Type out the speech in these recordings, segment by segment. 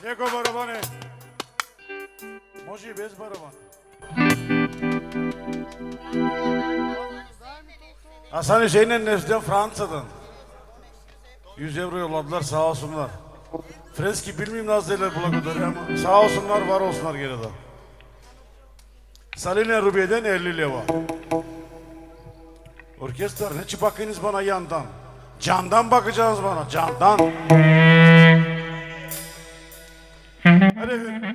Eko barabane. Može i bez barabana. Hasan Hüseyin'in neslinden Fransa'dan. 100 euro yolladılar, sağ olsunlar. Freski bilmeyeyim nazlıyla bulakudur ama sağ olsunlar, var olsunlar geri de. Salina Rubiye'den 50 leva. Orkestra ne bakınız bana yandan. Candan bakacağız bana, candan. Hadi efendim.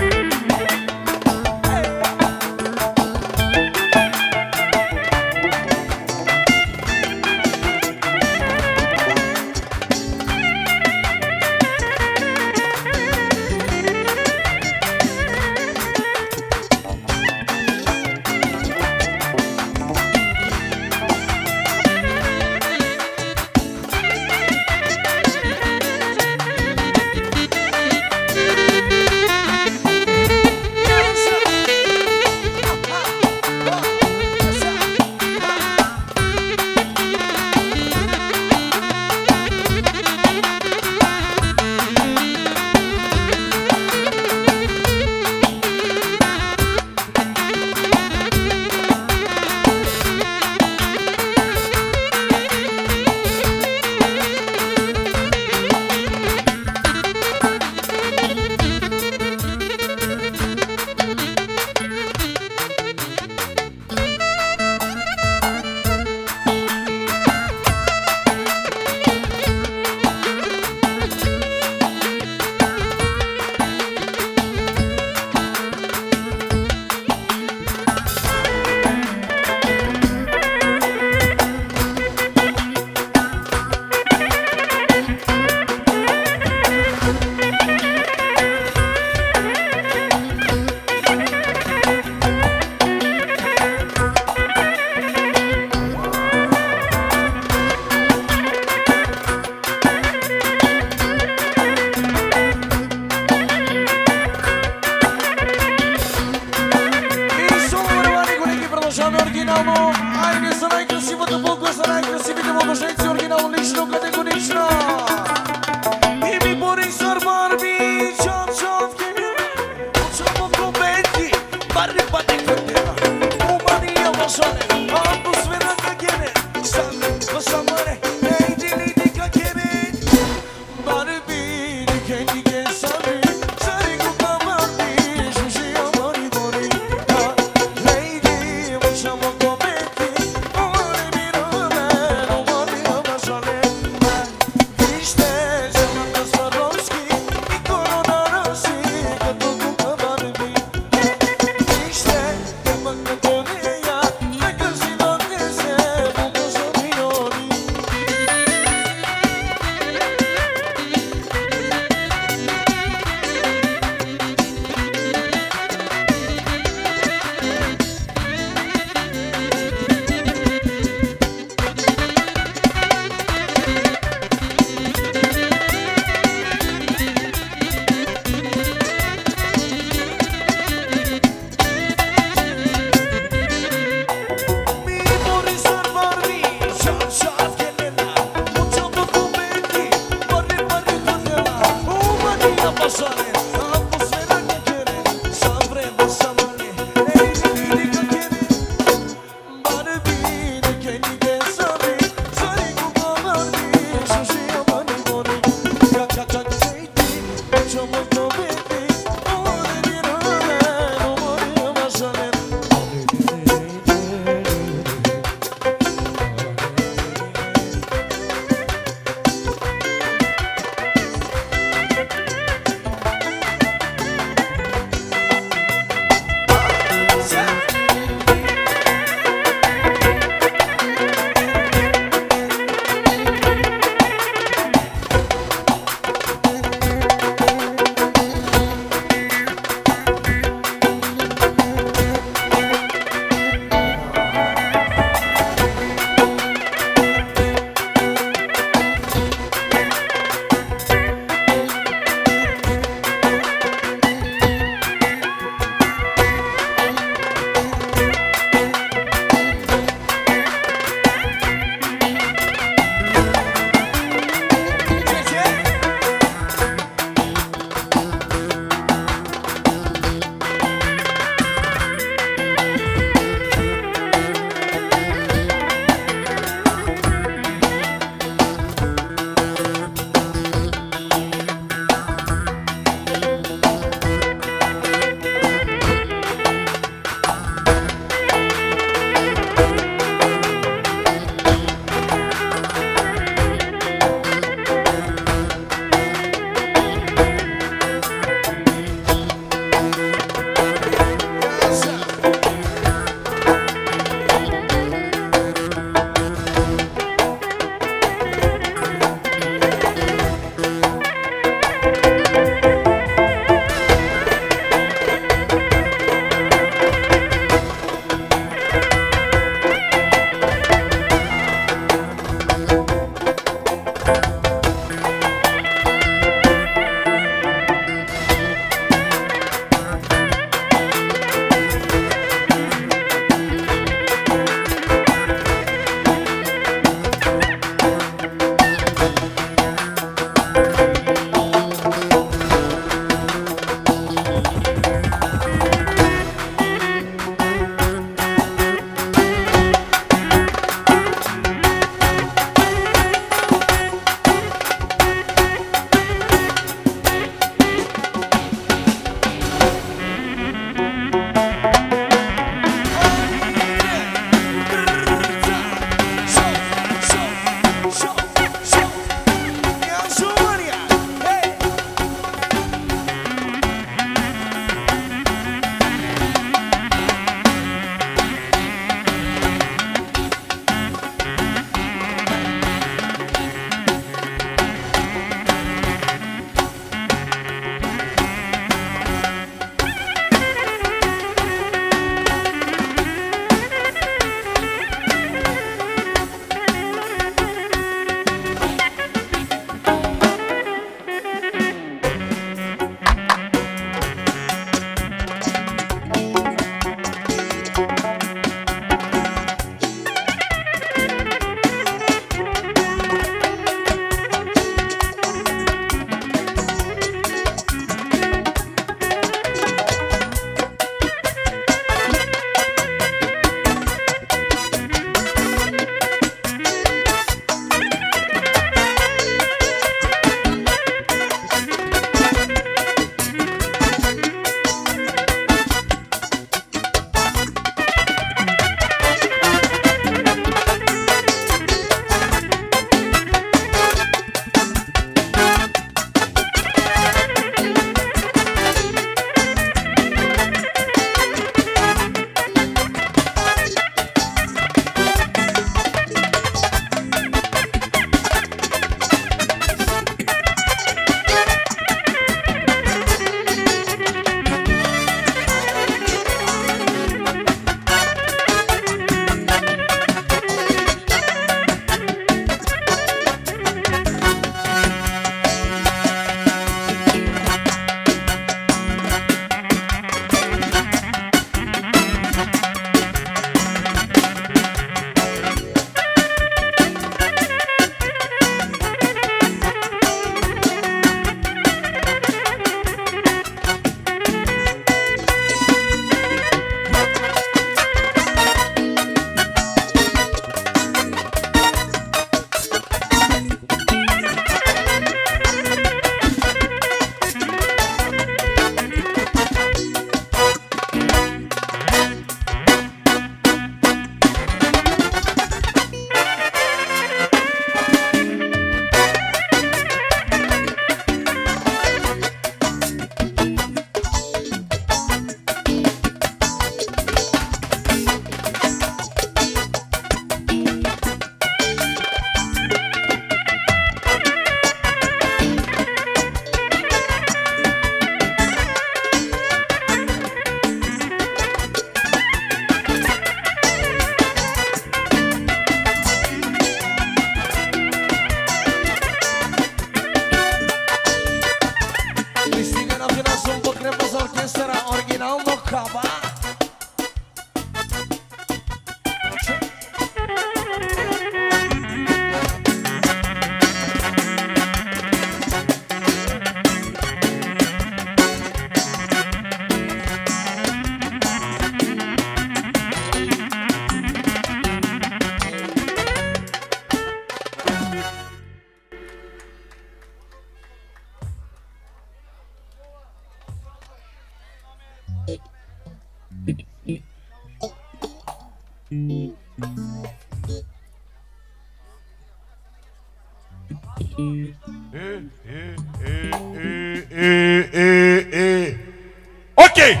Okey.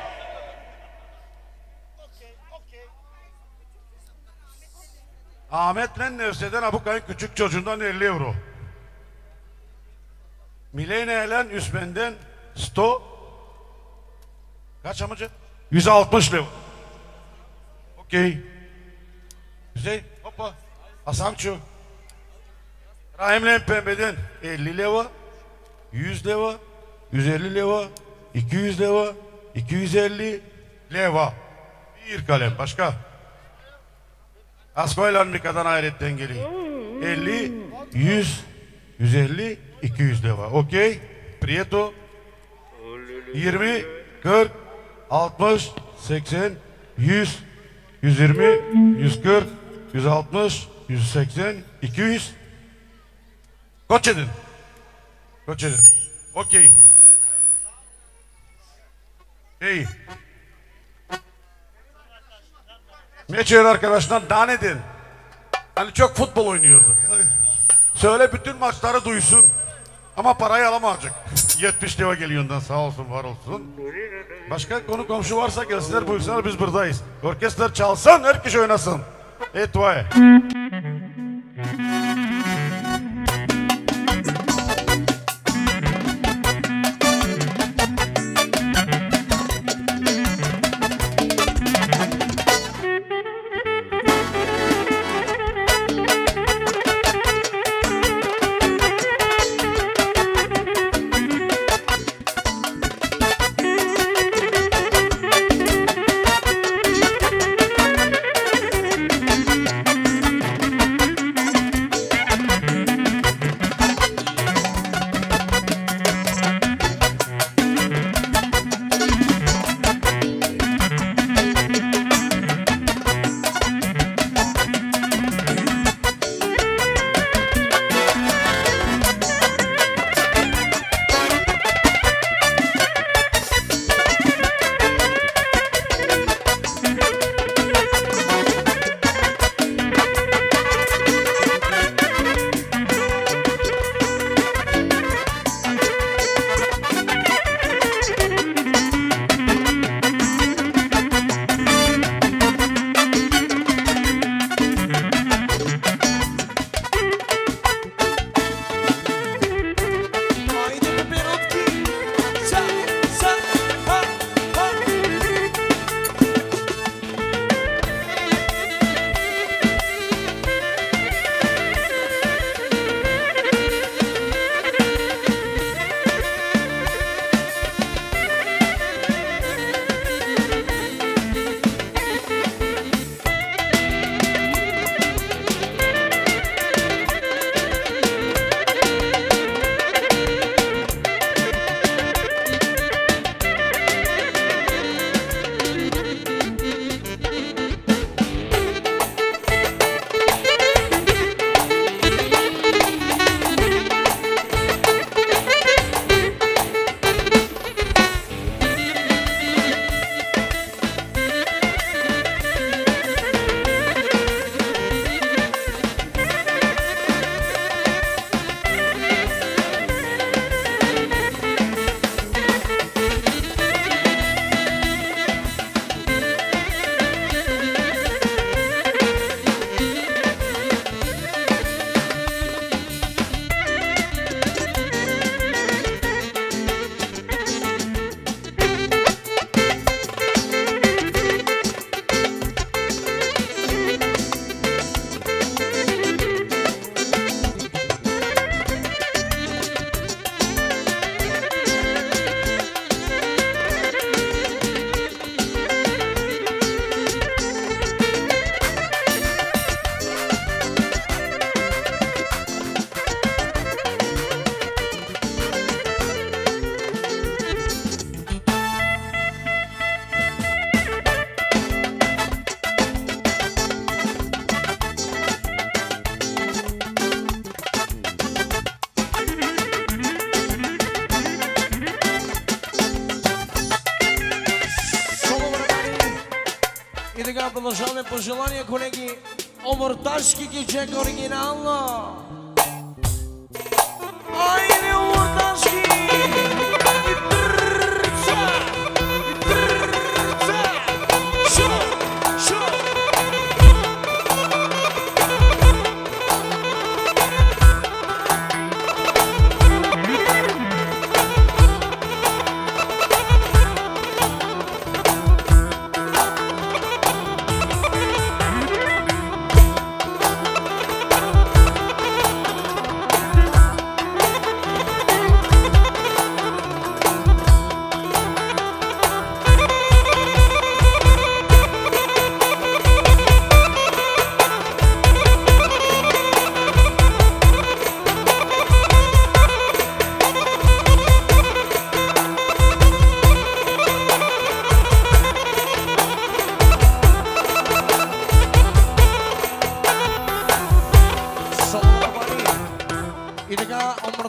Ahmet'le Nevse'den Abukay'ın küçük çocuğundan 50 euro. Milene'yle Üsmen'den 100. Kaç amacı? 160 lira. Okey. Güzel. Hoppa. Asamço. Rahim'le Pembe'den 50 lira. 100 lira. 150 lira. 200 lira. 250 lira. Bir kalem. Başka? Askoyla Mika'dan hayretten geliyor. 50, 100, 150, 200 lira. Okey. Prieto. 20, 40, 60, 80, 100, 120, 140, 160, 180, 200. Koç edin. Koç edin. Okey. İyi. Meçhul arkadaşlar daha edin. Hani çok futbol oynuyordu. Söyle bütün maçları duysun. Ama parayı alamayacak. 70 lira geliyor ondan, sağ olsun var olsun. Başka konu komşu varsa gelsinler buyursunlar, biz buradayız. Orkestra çalsın, herkes oynasın. Et vay. сега продължаваме пожелания, колеги. Омурташки кичек оригинално.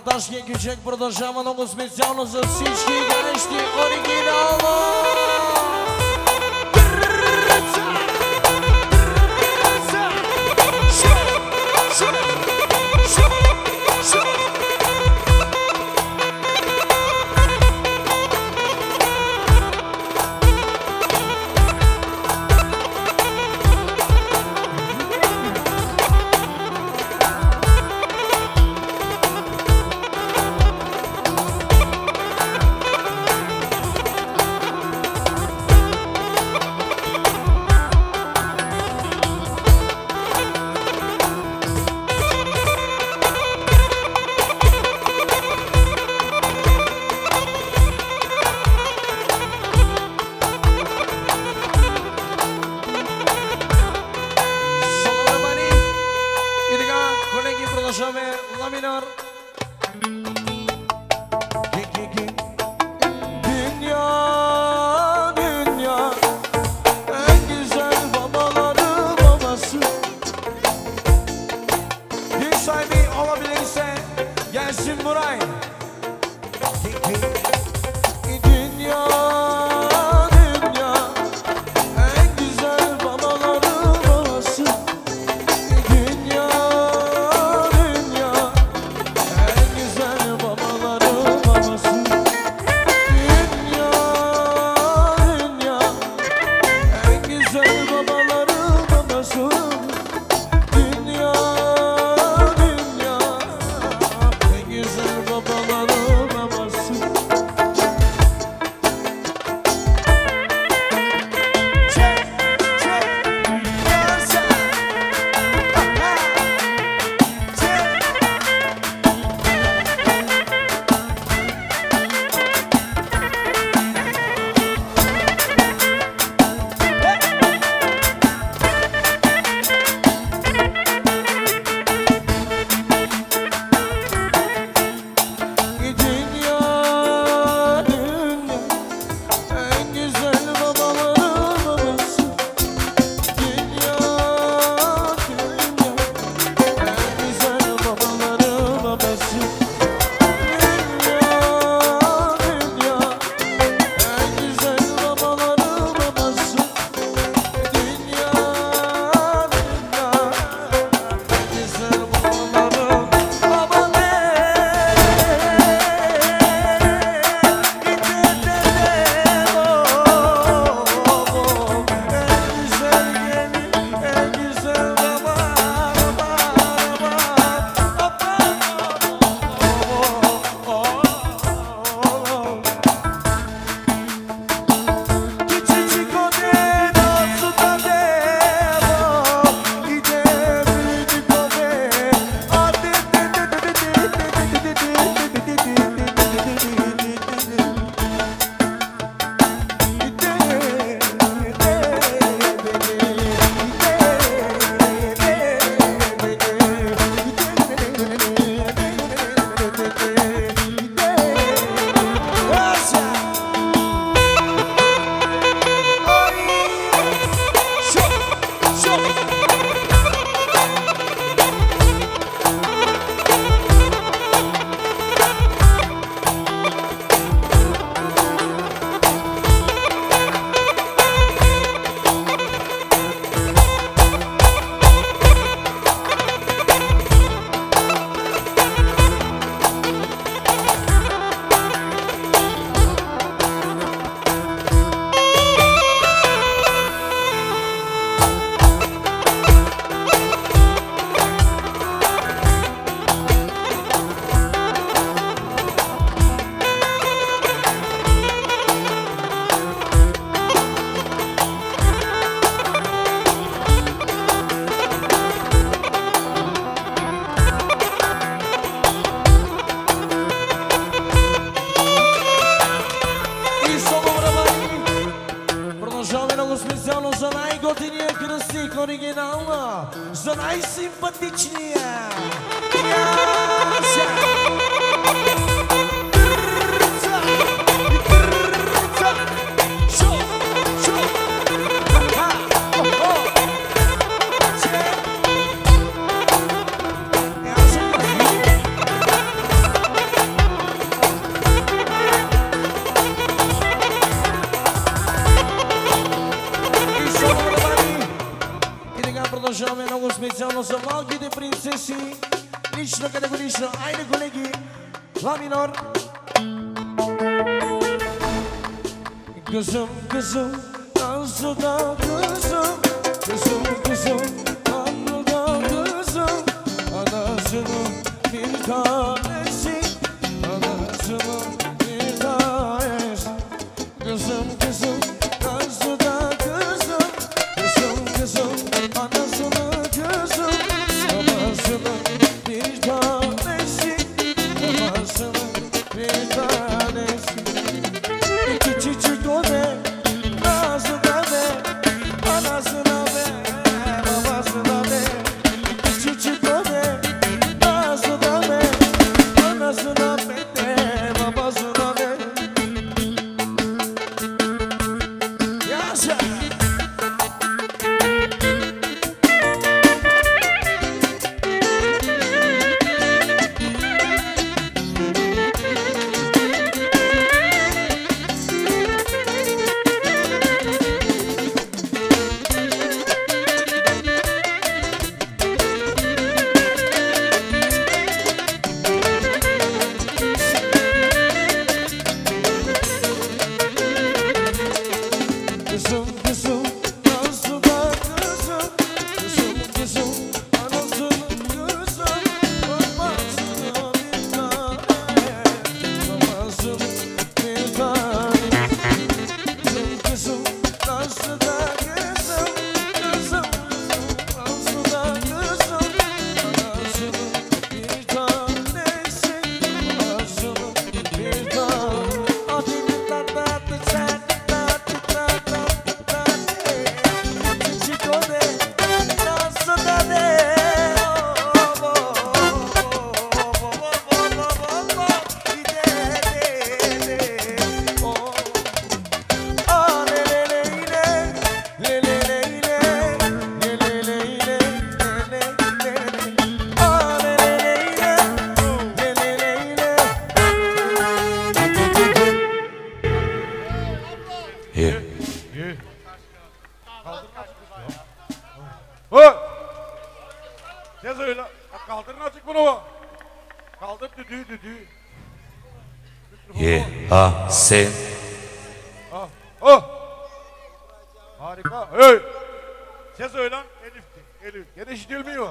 Монтажки Кючек продължава много специално за всички горещи оригинално! оригинала, за най-симпатичния. за малките принцеси. Лично, категорично. Айде, колеги. Ла минор. Kızım kızım Nazlı'da kızım Kızım kızım Nazlı'da kızım Anasının bir tanesi Anasının bir tanesi Kızım kızım Nazlı'da kızım Kızım kızım Anasının kızım Babasının bir tanesi Babasının bir tanesi Küçücük o be, Nazlı'da be, anasına be, babasına be. Küçücük o be, Nazlı'da be, anasına be de, babasına be. Yaşa! Kızım kızım Nazlı'da kızım Kızım kızım anasının kızım Babasının bir tane Babasının bir tane Kızım kızım Nazlı'da kızım Kızım kızım Nazlı'da kızım Anasının bir tanesi Babasının bir tane Adını tatlı sen Ne söyle? Kaldırın azıcık bunu. Kaldır düdüğü düdüğü. Ye, ha, se. Ah, oh. Harika. Hey. Ses öyle lan. Elif'ti. Elif. Gene işitilmiyor.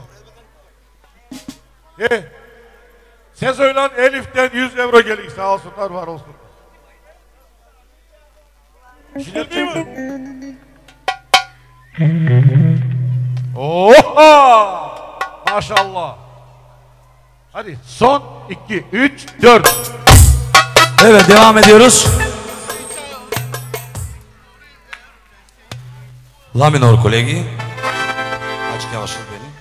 Ye. Ses öyle lan. Elif'ten 100 euro geliyor. Sağ olsunlar, var olsun. İşitilmiyor mu? Oha! Maşallah. Hadi son 2, 3, 4. Evet, devam ediyoruz. La minor kolegi. Açık yavaşlık beni.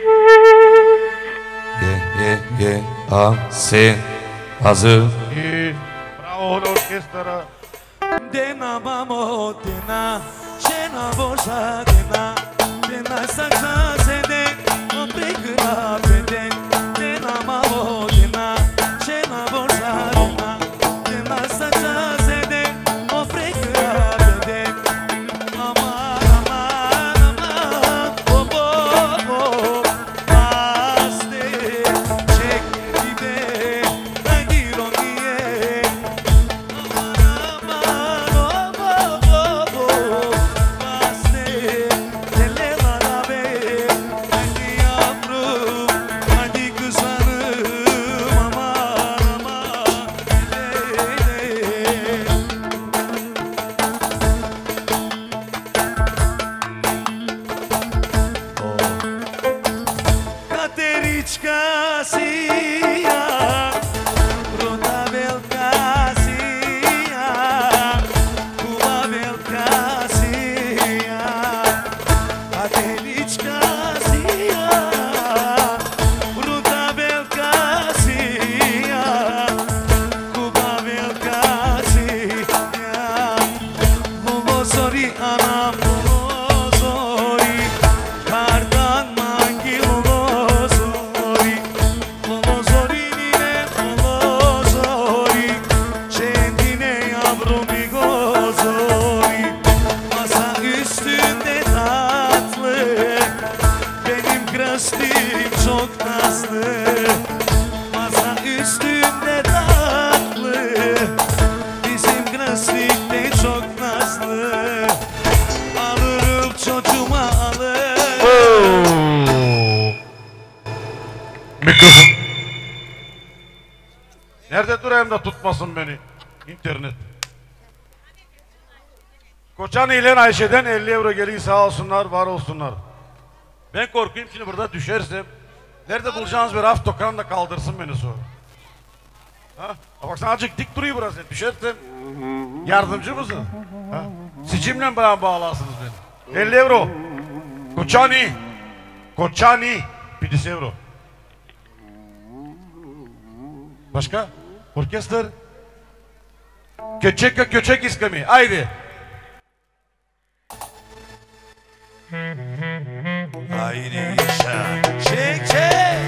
Ye, ha, se. Hazır. Bravo orkestra. Dena vamo dena Şena boşa dena Dena saksa sede O pekra beden Dena vamo dena Şena boşa dena Dena saksa sede O pekra beden Aman aman aman O bo bo Aste Çek gide Gir on diye Hadi Mikrofon. Nerede durayım da tutmasın beni? İnternet. Koçani ile Ayşe'den 50 euro geliyor, sağ olsunlar, var olsunlar. Ben korkuyum şimdi burada düşersem. Nerede bulacağınız bir hafif tokan da kaldırsın beni sonra. Ha? Baksana azıcık dik duruyor burası. Düşersem yardımcı mısın? Ha? Sicimle bana bağlarsınız beni. 50 euro. Koçani. Koçani. 50 euro. Başka? Orkestr. Köçek köçek iskemi. Haydi. Haydi yaşa. Çek çek.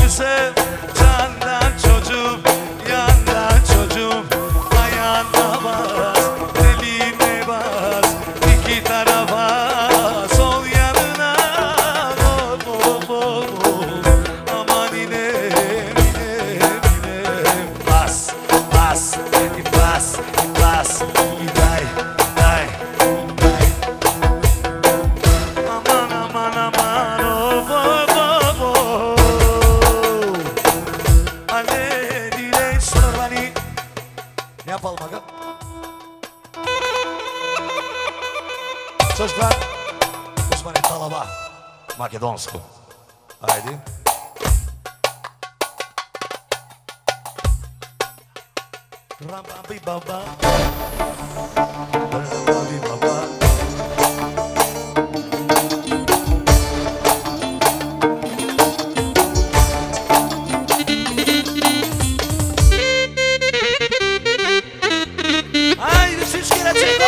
Yandan çocuğum, ayağında var. Çocuklar, Osmanlı Talaba, Makedonsku. Haydi. Rababi baba. Rababi baba. Haydi siz kere çek.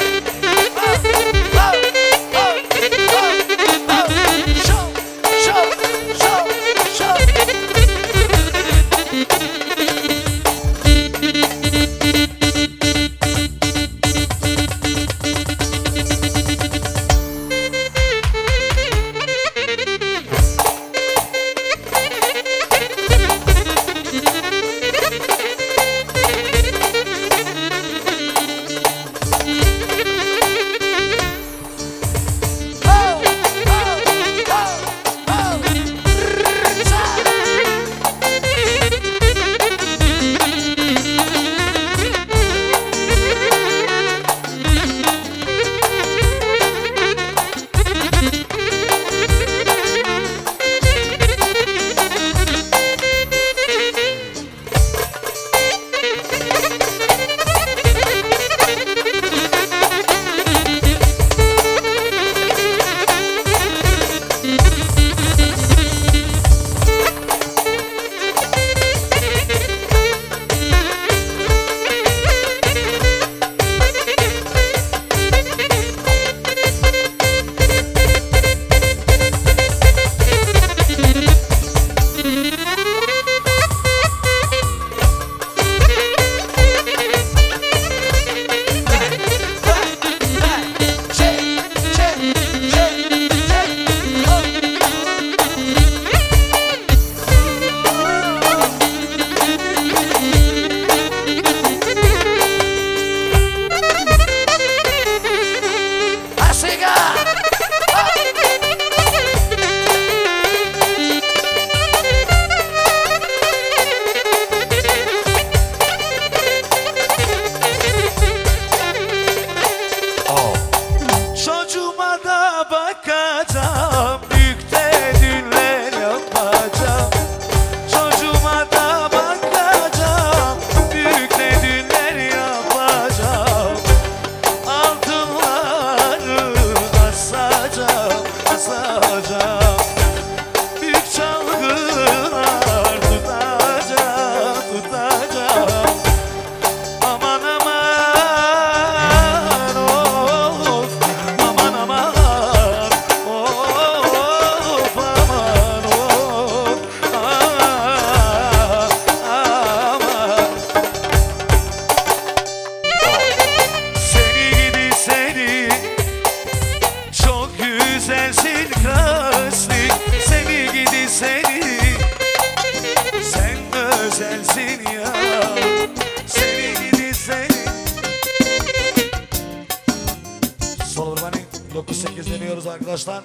Arkadaşlar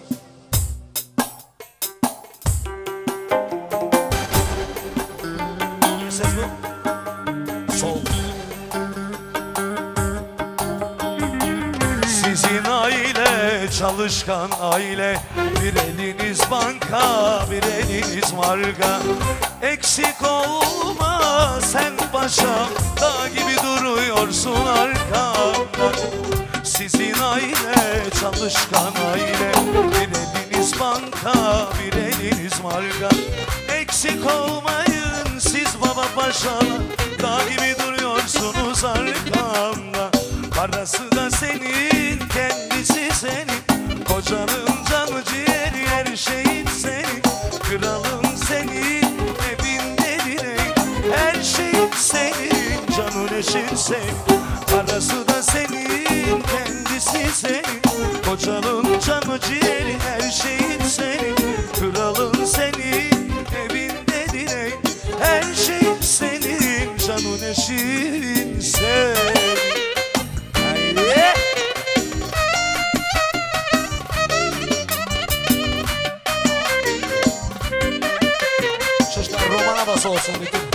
ses bu sol sizin aile çalışkan aile bir eliniz banka bir eliniz marka eksik olma sen paşam dağ gibi duruyorsun arkamda. Sizin aile çalışkan aile bir eliniz banka bir eliniz marka eksik olmayın siz baba paşalar dağ gibi duruyorsunuz arkamda. Parası da senin kendisi senin kocanın canı ciğeri her şeyin senin kralın senin evinde direk her şeyin senin canın eşin senin parası da senin kendisi senin kocanın canı ciğeri her şeyin senin kralın senin evinde direk her şeyin senin canın eşin senin. Haydi. Çocuklar roman havası olsun bütün.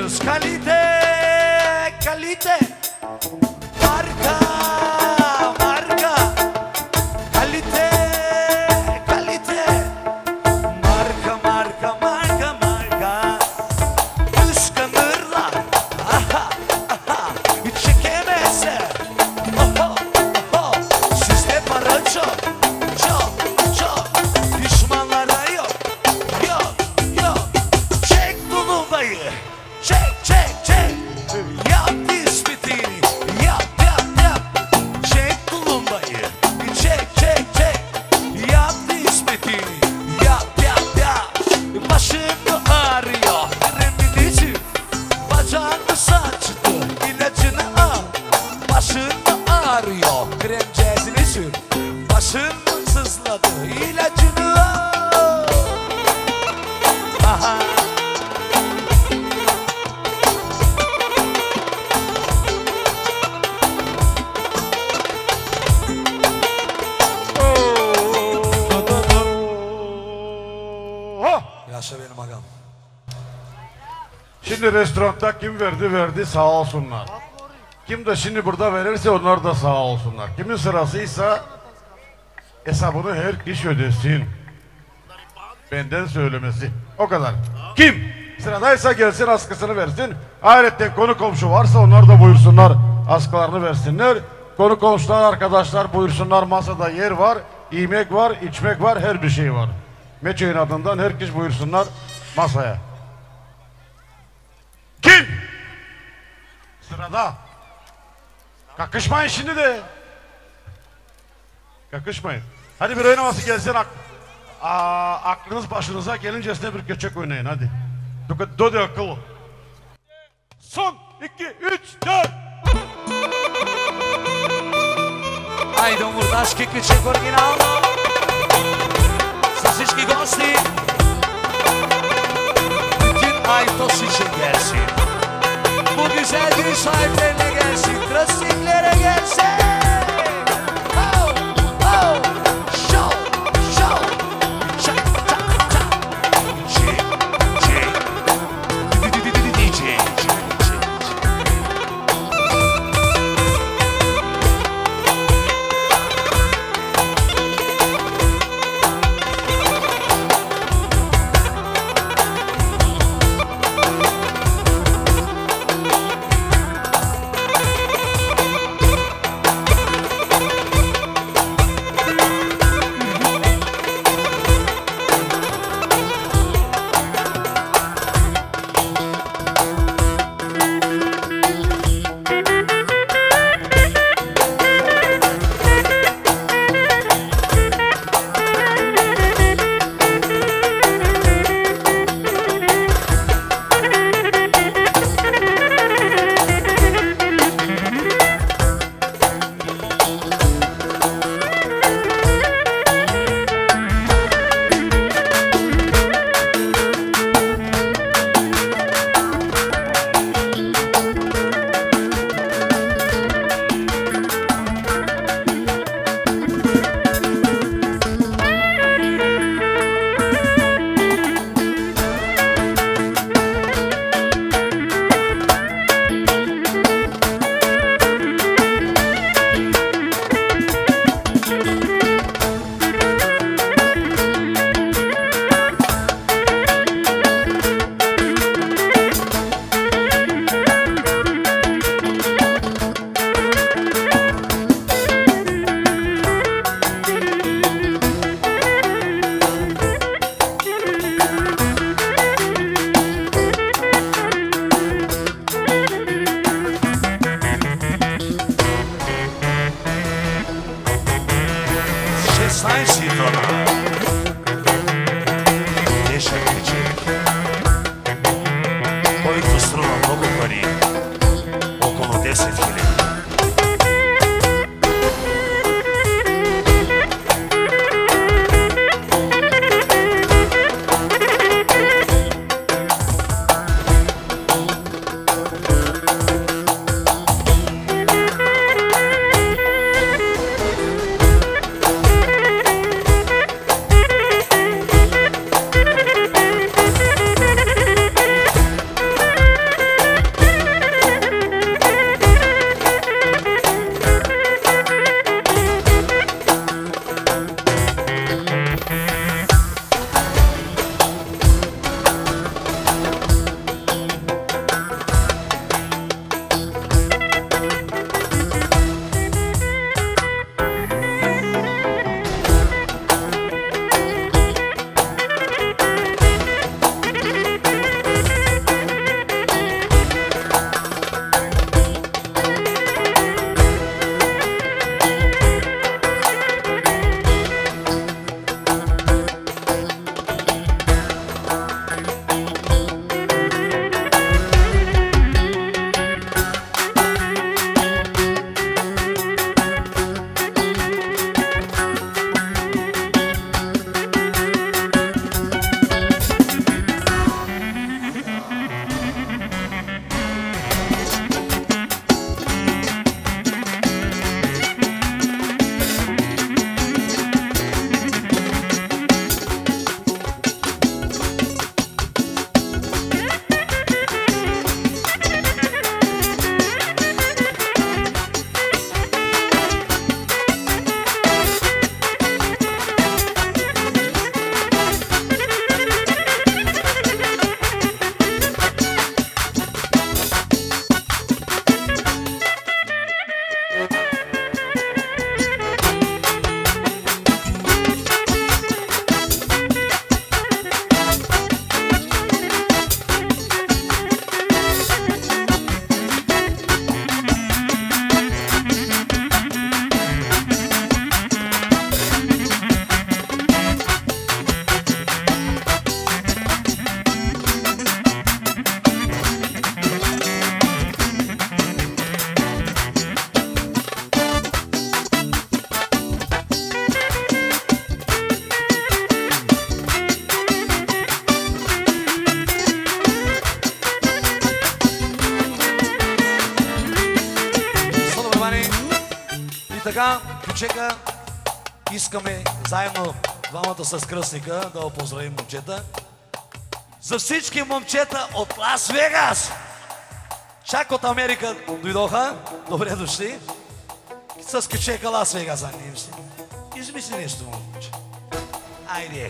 veriyoruz. Kalite, kalite. Marka, marka. Kalite, kalite. Marka, marka, marka, marka. Kıskanırlar. Aha, aha. Hiç çekemezler. Oho, oho. Sizde para çok, çok, çok. Düşmanlara yok, yok, yok. Çek Tulumba'yı. Çek, çek, çek. Yap dispetini. Yap, yap, yap. Çek Tulumba'yı. Çek, çek, çek. Yap dispetini. Yap, yap, yap. Başım ağrıyor. Kremini sür. Bacağını saçtı. İlacını al. Başın ağrıyor. Kremcezini sür. Başın sızladı. İlacını al. Aha. Oh! Yaşa benim agam. Şimdi restoranda kim verdi sağ olsunlar. Kim de şimdi burada verirse onlar da sağ olsunlar. Kimin sırasıysa hesabını her kişi ödesin. Benden söylemesi. O kadar. Kim sıradaysa gelsin askısını versin. Ayrıca konu komşu varsa onlar da buyursunlar. Askılarını versinler. Konu komşular arkadaşlar buyursunlar. Masada yer var. Yemek var, içmek var, her bir şey var. Meçeğin adından herkes buyursunlar masaya. Kim? Sırada. Kakışmayın şimdi de. Kakışmayın. Hadi bir oynaması gelsin. Aklınız başınıza gelincesine bir göçek oynayın hadi. Dodi akıllı. Son 2, 3, 4. Ajde u murdaški ključek originalno. Sasički gosti. Bütün Aytos için gelsin. Bu güzel gün sahiplerine gelsin. Klastiklere gelsin. Oh, oh. Show, show. Çak, çak, çak. DJ. така, кючека, искаме заедно двамата с кръстника да поздравим момчета. За всички момчета от Лас Вегас! Чак от Америка дойдоха. Добре дошли. С кючека Лас Вегас, а не им си. Измисли нещо, момче. Айде.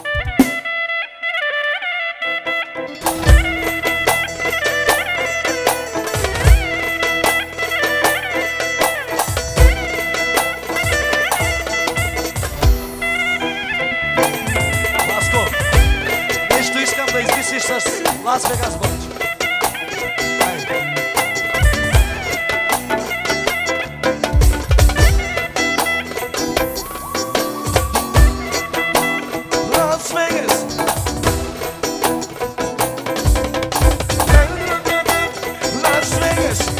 Да измислиш с Лас Вегас, бъдеш. Лас Вегас! Лас Вегас!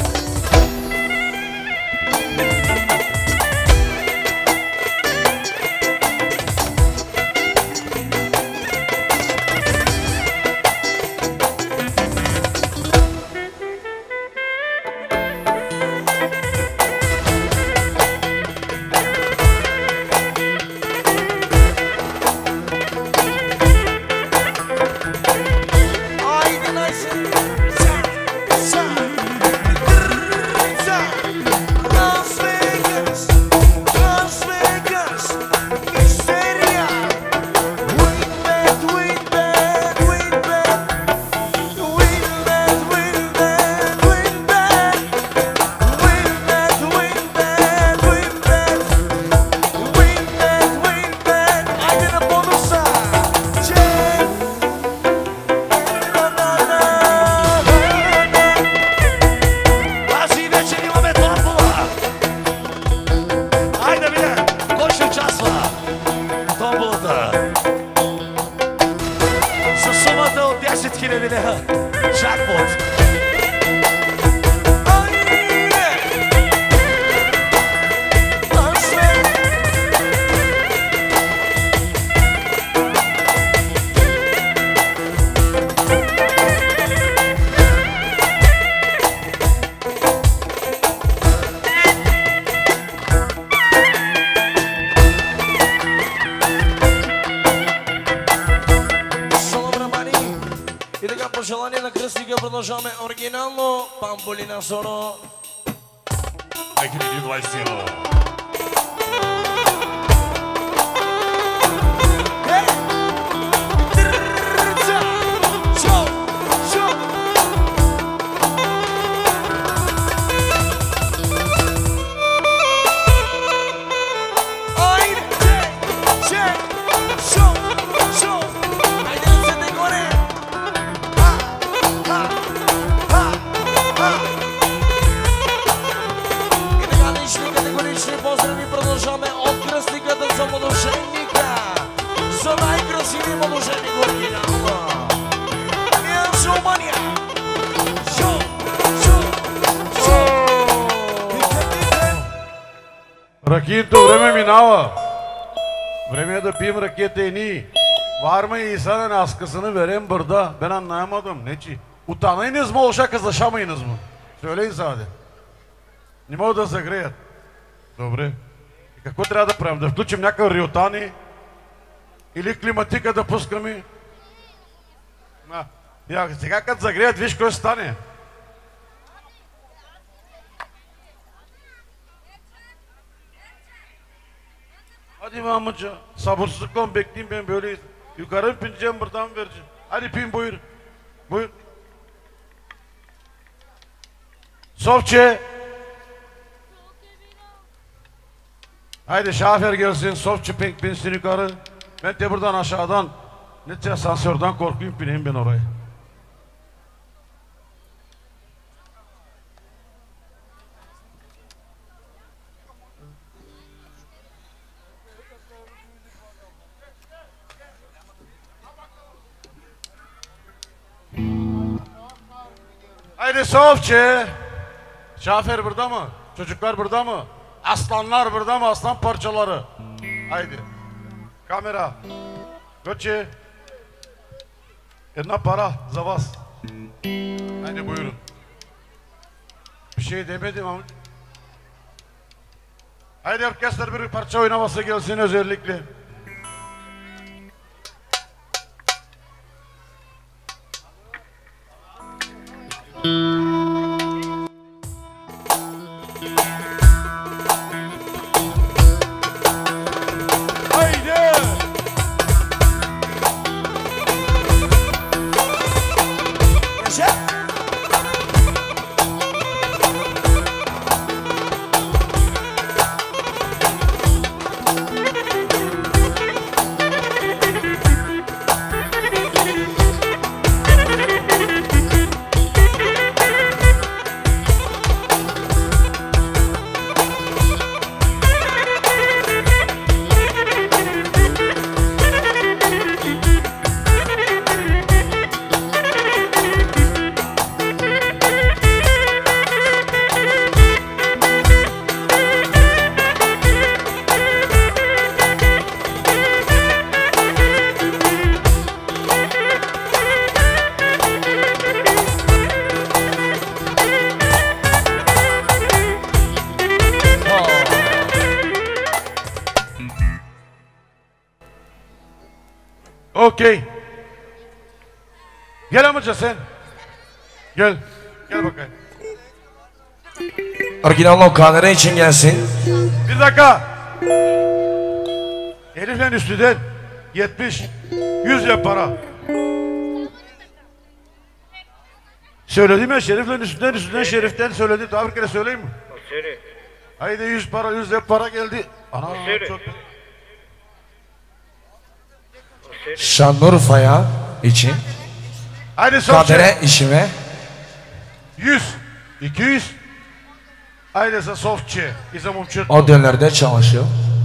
Продължаваме оригинално Памболина Соро 2021. Ракието време минава. Време е да пием ракета и ние. Варма и сега на аскасını verem burada. Ben anlayamadım. Нечи. Утанайınız mı olacak kızlaşamayınız mı? Söyleyin sadece. Не могат да загреят. Добре. И какво трябва да правим? Да включим някакъв риотани? Или климатика да пускаме? Сега като загреят, виж какво ще стане. Hadi Mahmutca, sabırsızlıkla bekleyeyim ben böyle. Yukarı pineceğim, buradan vereceğim. Hadi pin buyur. Buyur. Sofçe. Haydi şafer gelsin, Sofçe pinsin yukarı. Ben de buradan aşağıdan, nece asansörden korkuyum, pineyim ben oraya. Haydi Sofçe. Şafer burada mı? Çocuklar burada mı? Aslanlar burada mı? Aslan parçaları. Haydi. Kamera. Göçe. Една para za vas. Haydi buyurun. Bir şey demedim ama. Haydi orkestra bir parça oynaması gelsin özellikle. Okey. Gel amca sen. Gel. Gel bakayım. Orijinal kamera için gelsin. Bir dakika. Elif'le üstüden 70, 100 yap para. Söyledim ya Şerif'le üstünden Şerif'ten söyledi. Daha bir kere söyleyeyim mi? Haydi 100 para, 100 yap para geldi. Ana çok. Şanlıurfa'ya için. Haydi son şey. Kadere işime. 100, 200. Haydi sen softçı. İzamumçu. O dönemlerde çalışıyor.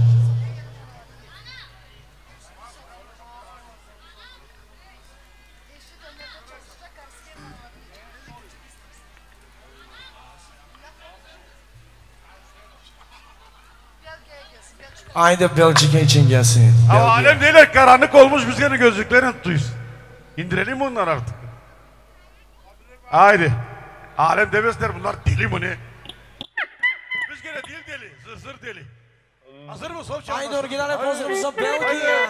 Haydi Belçika için gelsin. Ama Belgiya. alem değil, karanlık olmuş, biz gene gözlüklerini tutuyoruz. İndirelim mi onları artık? Haydi. Alem demezler, bunlar deli mi ne? Biz gene deli, zır deli. Hazır mı soğuk çalmasın? Haydi orijinal pozumuza Belgiya.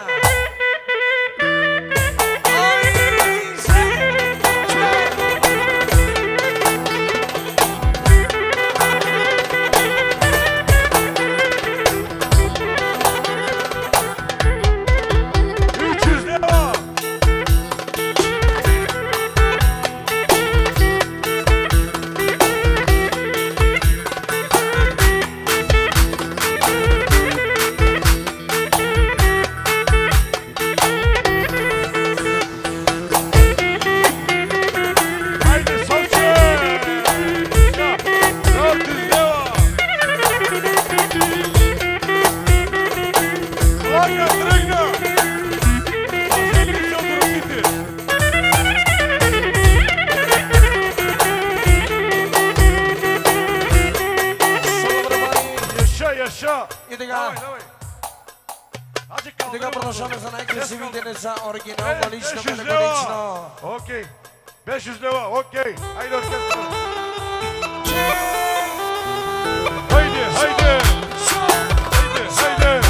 Okey. 500 lira, okey. Haydi orkestra. Haydi, haydi. Haydi, haydi.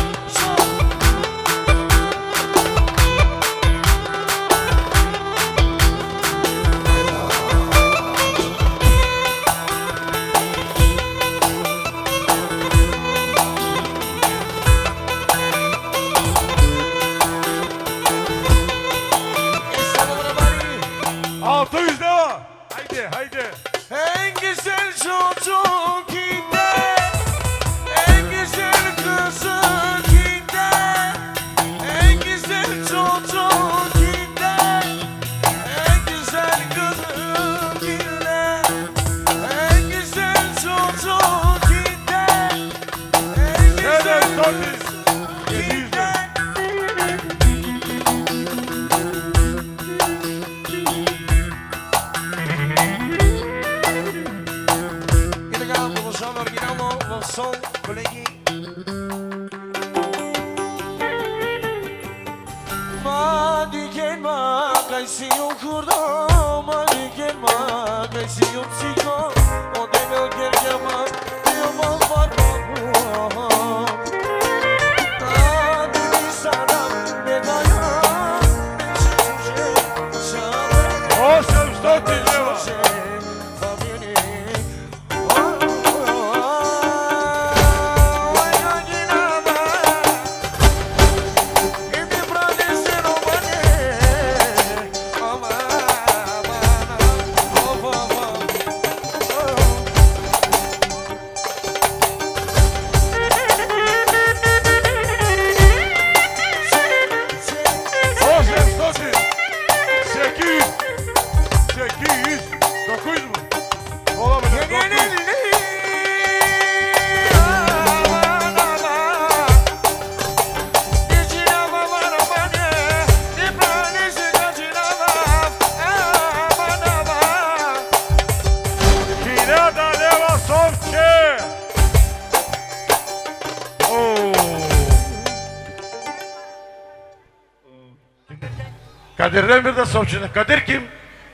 En güzel çocuk kimde? En güzel kızı kimde? En güzel çocuk kimde? En güzel kızı kimde? En güzel çocuk kimde? En güzel kızı kimde? Son kolegi Ma diken ma kaisi okurda Ma diken ma kaisi opsiko O demel gergama Diyomal var Mirjada Levasovče. Kadir'den bir de Sovçu'da. Kadir kim?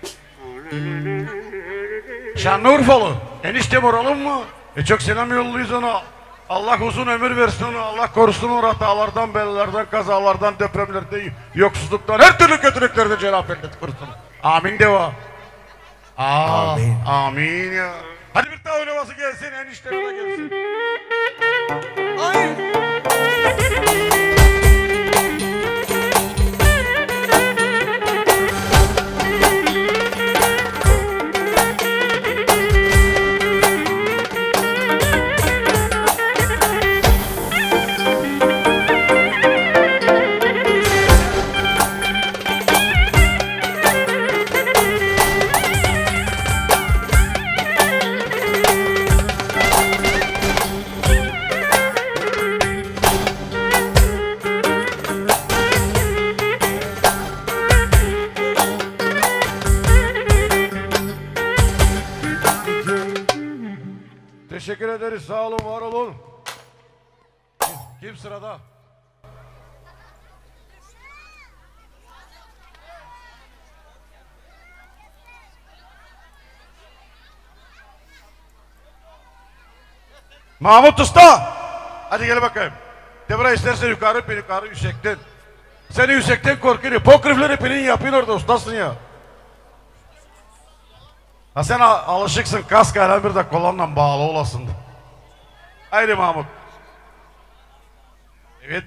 Şanlıurfalı. Eniştem oralım mı? Çok selam yolluyoruz ona. Allah uzun ömür versin onu. Allah korusun onu hatalardan, belalardan, kazalardan, depremlerden, yoksuzluktan, her türlü kötülüklerden Cenab-ı Hak korusun. Amin deva. Amin. Amin ya. Hadi bir daha oynaması gelsin, eniştem de gelsin. Ay. Teşekkür ederiz, sağ olun, var olun. Kim sırada? Mahmut Usta! Hadi gel bakayım. Devre istersen yukarı, yukarı yüksekten. Seni yüksekten korkuyor. Pokrifleri pilin yapın orada, ustasın ya. Ha sen alışıksın, kaskayla bir de kolonla bağlı olasın. Haydi Mahmut. Evet.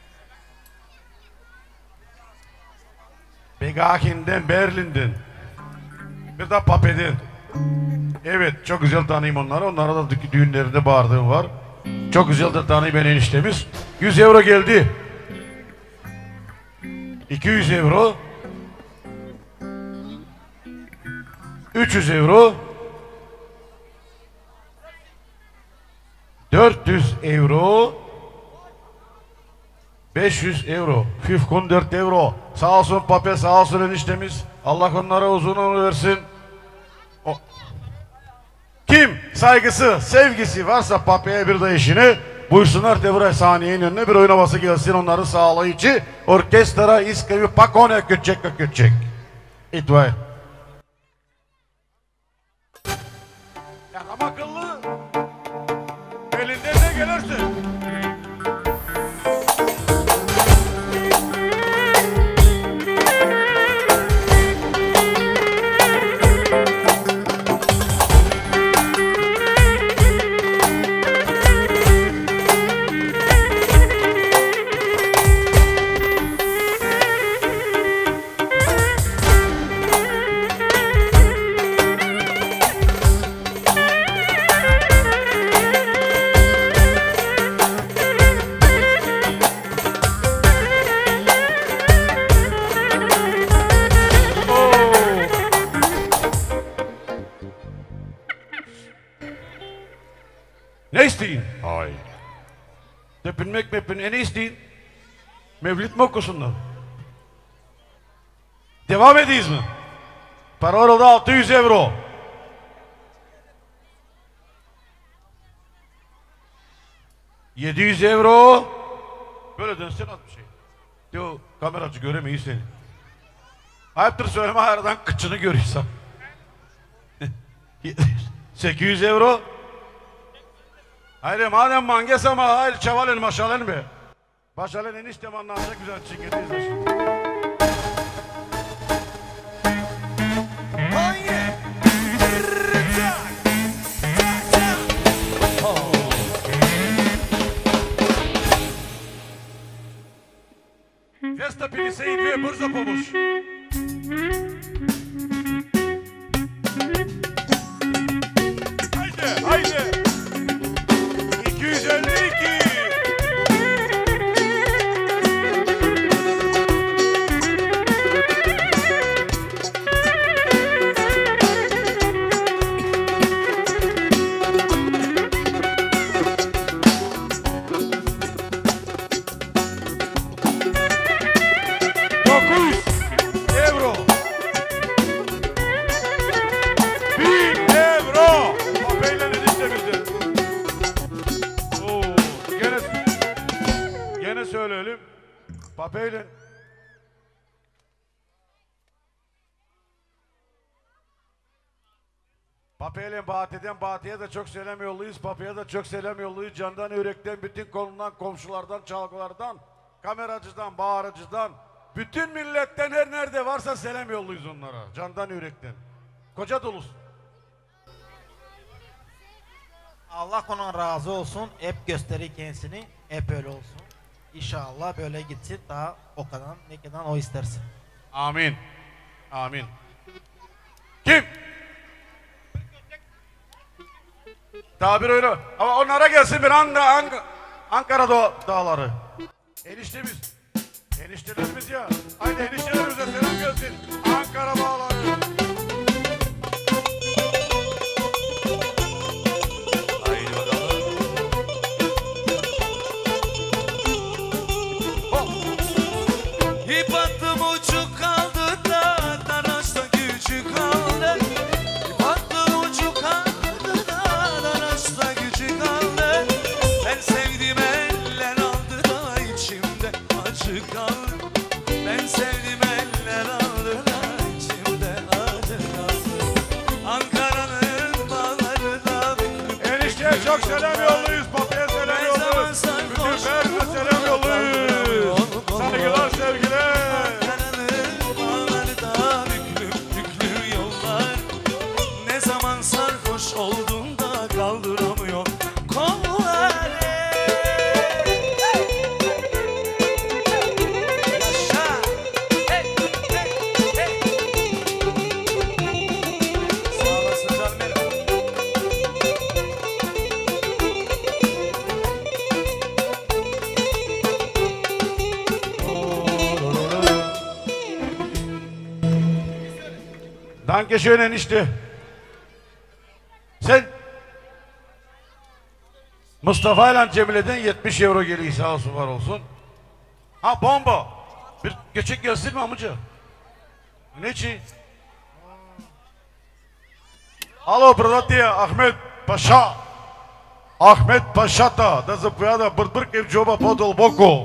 Begahin'den, Berlin'den. Bir de Pape'den. Evet, çok güzel tanıyım onları. Onlara da düğünlerinde bağırdığım var. Çok güzel de tanıyım ben eniştemiz. 100 euro geldi. 200 euro. 300 euro. 400 euro. 500 euro. 504 euro. Sağ olsun Pape, sağ olsun eniştemiz. Allah onlara uzun ömür versin. Kim saygısı, sevgisi varsa Pape'ye bir de eşine buyursunlar devre saniyenin önüne bir oynaması gelsin onların sağlığı için. Orkestra iskavi pakone küçük. İtvay. Ya adam akıllı. Elinden ne gelirse. Ne isteyin? Hayır. Tepinmek ne isteyin? Mevlid mi okusunlar? Devam ediyiz mi? Para orada 600 euro. €700. Böyle dönsen az bir şey. Yo, kameracı göremeyiz seni. Ayıptır söyleme aradan kıçını görüyorsan. 800 euro. Hayır madem manges ama hayır çavalen maşalen be. Maşalen eniştem anlayacak güzel çingetiyiz şimdi. Festa 52 bırza pomóż. Haydi. 252. Papeylin. Papeylin Bahat'ten Bahat'e de çok selam yolluyuz. Pape'ye de çok selam yolluyuz. Candan yürekten, bütün kolundan, komşulardan, çalgılardan, kameracıdan, bağırıcıdan, bütün milletten her nerede varsa selam yolluyuz onlara. Candan yürekten. Koca doluz. Allah ondan razı olsun. Hep gösterir kendisini. Hep öyle olsun. İnşallah böyle gitsin. Daha o kadar ne kadar o istersin. Amin. Amin. Kim? Tabir öyle. Ama onlara gelsin bir anda Ankara dağları. Eniştemiz. Eniştelerimiz ya. Haydi eniştelerimize selam gelsin. Ankara dağları. Haydi bakalım. İp attım ucu kaldı da Daraşta gücü kaldı. İp attım ucu kaldı da Daraşta gücü kaldı. Ben sevdim eller aldı da içimde acı kaldı. Ben sevdim eller aldı da içimde acı kaldı. Ankara'nın bağları da Enişteye çok selam yolluyuz. Papaya selam yolluyuz. Bütün Ferdi'ne selam yolluyuz. Saygılar, sevgiler. Ankara'nın bağları da büklüm yollar. Ne zaman sarhoş oldun da kaldıramıyor kolları. Yaşa. Hey, hey, hey. Sağ olasın canım benim. Dankeschön enişte. Sen Mustafa ile Cemile'den 70 euro geliyor, sağ olsun var olsun. Ha bomba. Bir geçik gelsin mi amca? Ne için? Alo bratya Ahmet Paşa. Ahmet Paşa da zapoviada brbr в джоба по-дълбоко.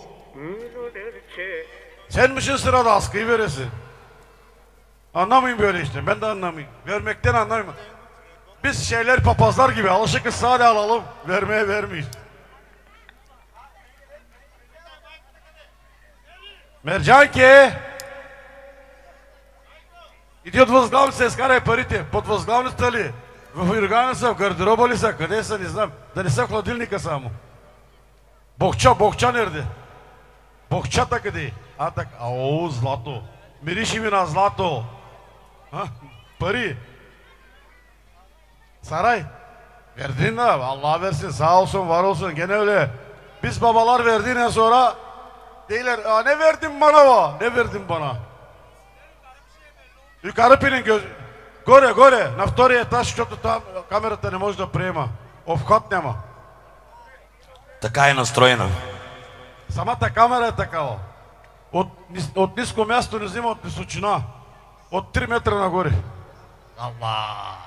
Sen misin sırada askıyı veresin? Anlamayın böyle işte, ben de anlamayayım. Vermekten anlamayayım. Biz şeyler papazlar gibi alışıkız, sade alalım, vermeye vermeyiz. Мерджанке! Идет възглавница, изкарай парите. Под възглавницата ли? В юргана са, в гардероба ли са? Къде са? Не знам. Да не са в хладилника само. Бохча nerede? Бохчата къде е? А так, ау, злато. Мириши ми на злато. Ha? Пари. Saray. Verdin abi. Allah versin. Sağ olsun, var olsun. Gene öyle. Biz babalar verdiğinden sonra değiller. Aa, ne verdin bana va? Ne verdin bana? Yukarı pinin göz. Горе. На втория етаж, защото там камерата не може да приема. Обход няма. Така е настроена. Самата камера е такава. От ниско място не взима от височина. От 3 метра нагоре. Allah.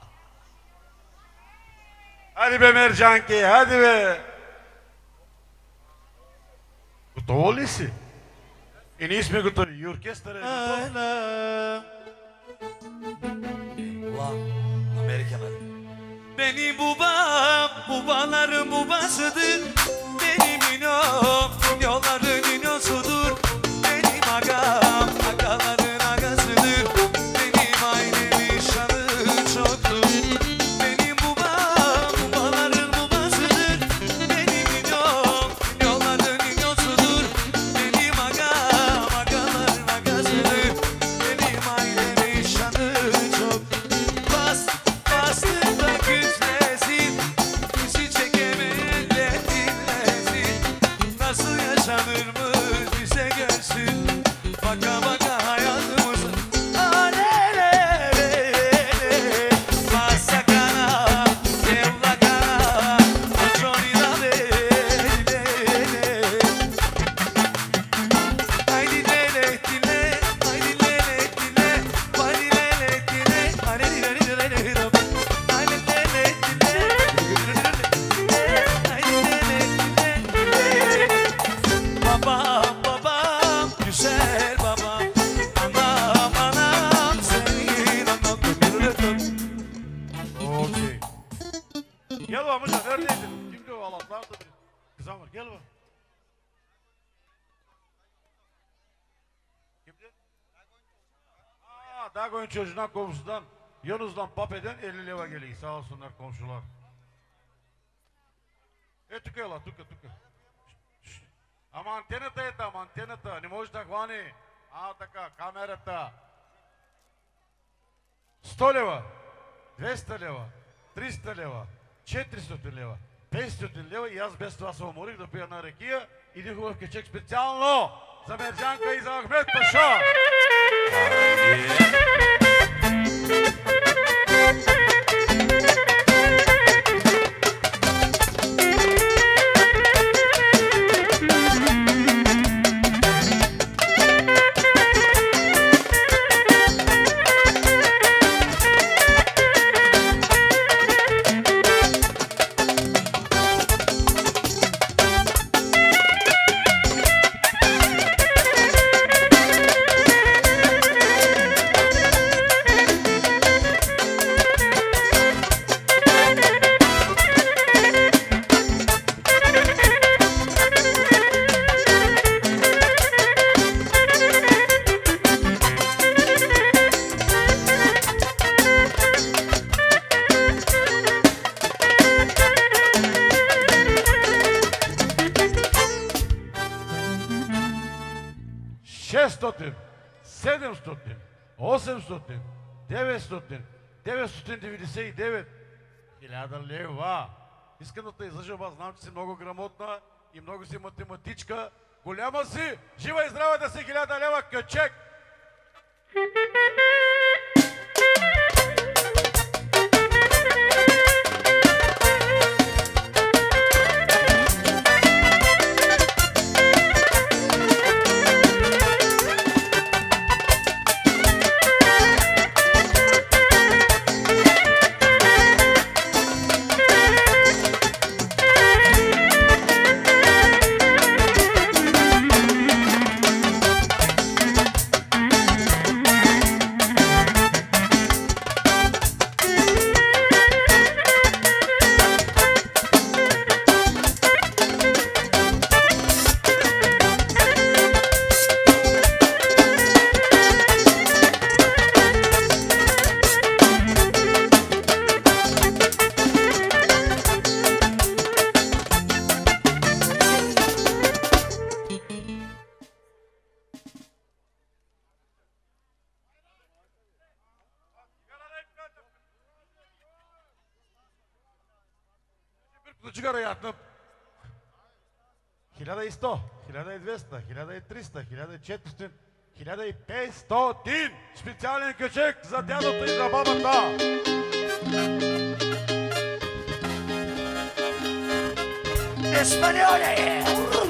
Hadi be Mercanki, hadi be. Готово ли си? И ние сме готови. И оркестър е готов. Ulan Amerikalı. Benim babaların babasıdır. Benim yolların inosudur. Benim agaların agasıdır. Benim ailemin şanı çoktur. Benim babaların babasıdır. Benim yolların inosudur. Benim agaların agasıdır. Benim ailemin şanı çok. Bastı da güzlesin. Bizi çekemeyenler dinlesin. Nasıl yaşanır Gel va Musa, neredeydin? Kimdi o Allah'lardı bir kızamır, gel va. Kimdi? Dagoyun çocuğundan, komşudan, Yunus'dan Pape'den 50 leva geliyor. Sağ olsunlar komşular. Тука, тука. Ама антената е там, антената. Не може да хвани. Така, камерата. 100 лева, 200 лева, 300 лева, 400 лева, 500 лева и аз без това се уморих да пия на рекия. Един хубав кечек специално за Мерджанка и за Ахмед Паша. Шестстотин, 700, 800, 900, 999, 1000 лева. Искам да те излъжа, аз знам, че си много грамотна и много си математичка. Голяма си, жива и здрава да си 1000 лева качек. Цигара ятнап. 1100, 1200, 1300, 1400, 1500. Специален качек за дядото и за бабата. Еспаньоле!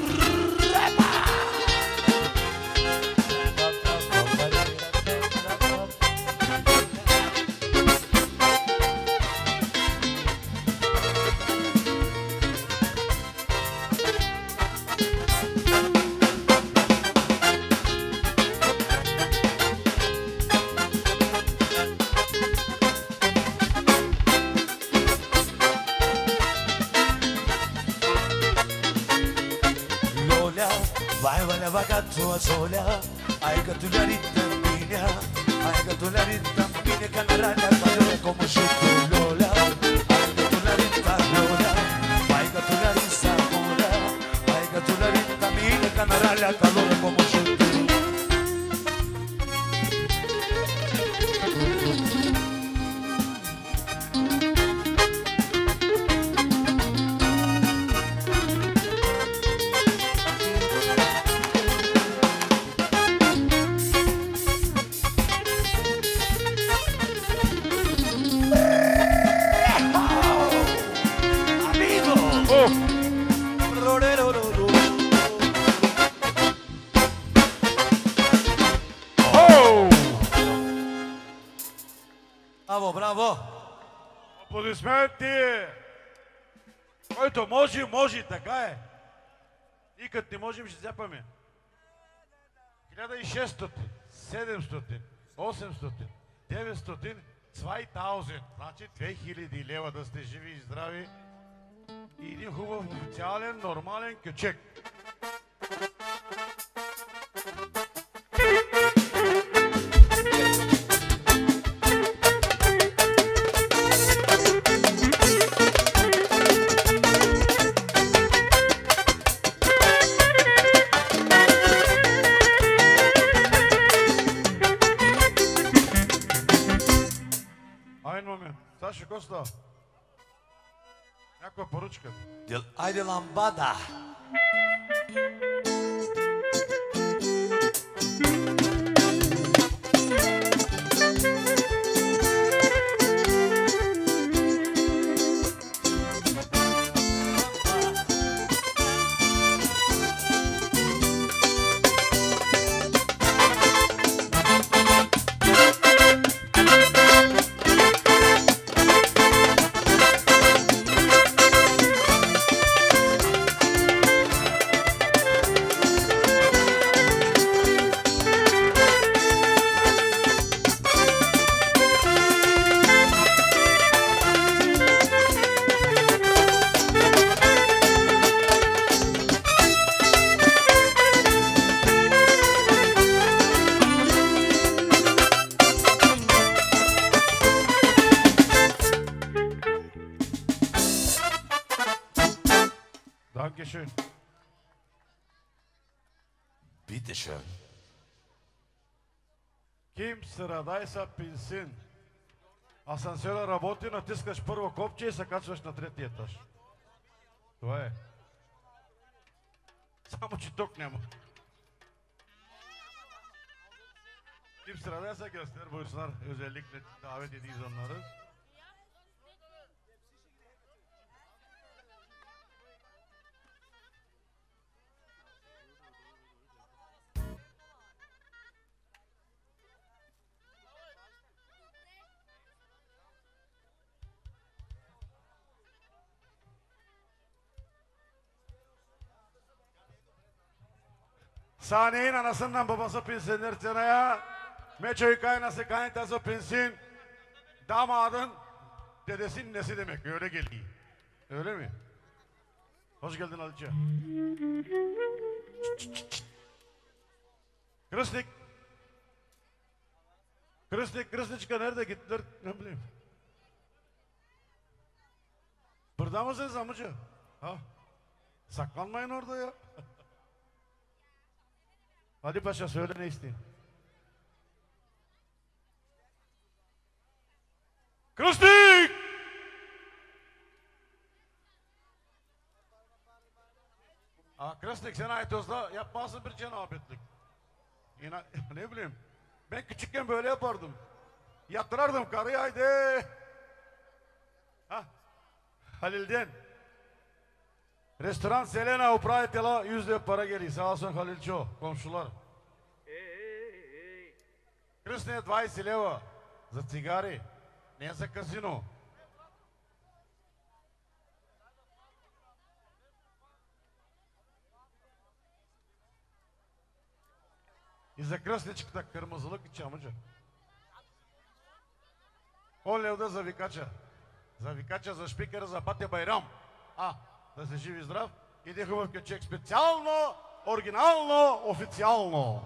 Tua sola, hai catturita mia, hai catturita mia, canarana, padre come sciutto Lola, hai catturita Lola, hai catturita Lola, hai catturita mia, canarana, padre come sciutto. Браво! Аплодисменти! Който може, може, така е. И като не можем, ще зяпаме. 1600, 700, 800, 900, 2000. Значи 2000 лева да сте живи и здрави Един хубав, официален, нормален кючек. Айде момент. Сашо, какво става? Някаква поръчка. Айде ламбада. Dankeschön. Bitte schön. Ким се радай са пенсин. Асансьора работи, натискаш първо копче и се качваш на третия етаж. Това е. Само че тук няма. Kim sıradaysa göster buyursunlar. Özellikle davet ediyiz onları. Sahneyin anasından babası pensinler seneye. Meçoyu kaynası kaynatası pensin. Damadın dedesinin nesi demek öyle geliyor. Öyle mi? Hoş geldin Aliçe. Krısnik. Krısniçka nerede gittiler ne bileyim. Burada mısınız amca? Ha? Saklanmayın orada ya. Hadi paşa söyle ne isteyin. Krısnik! Krısnik sen Aytoz'da yapmazsın bir cenabetlik. Yine ne bileyim. Ben küçükken böyle yapardım. Yatırardım karıyı haydi. Ha? Halil'den. Restoran Selena upravitelja 100 lira para geliyor. Sağ olsun Halilço, komşular. Krısniye 20 leva za cigari, ne za kazino. И за кръсничката кърмазалък и чамъча. 10 лева за викача. За викача, за шпикера, за батя Байрам. Да се живи здрав. Иде хубав кючек специално, оригинално, официално.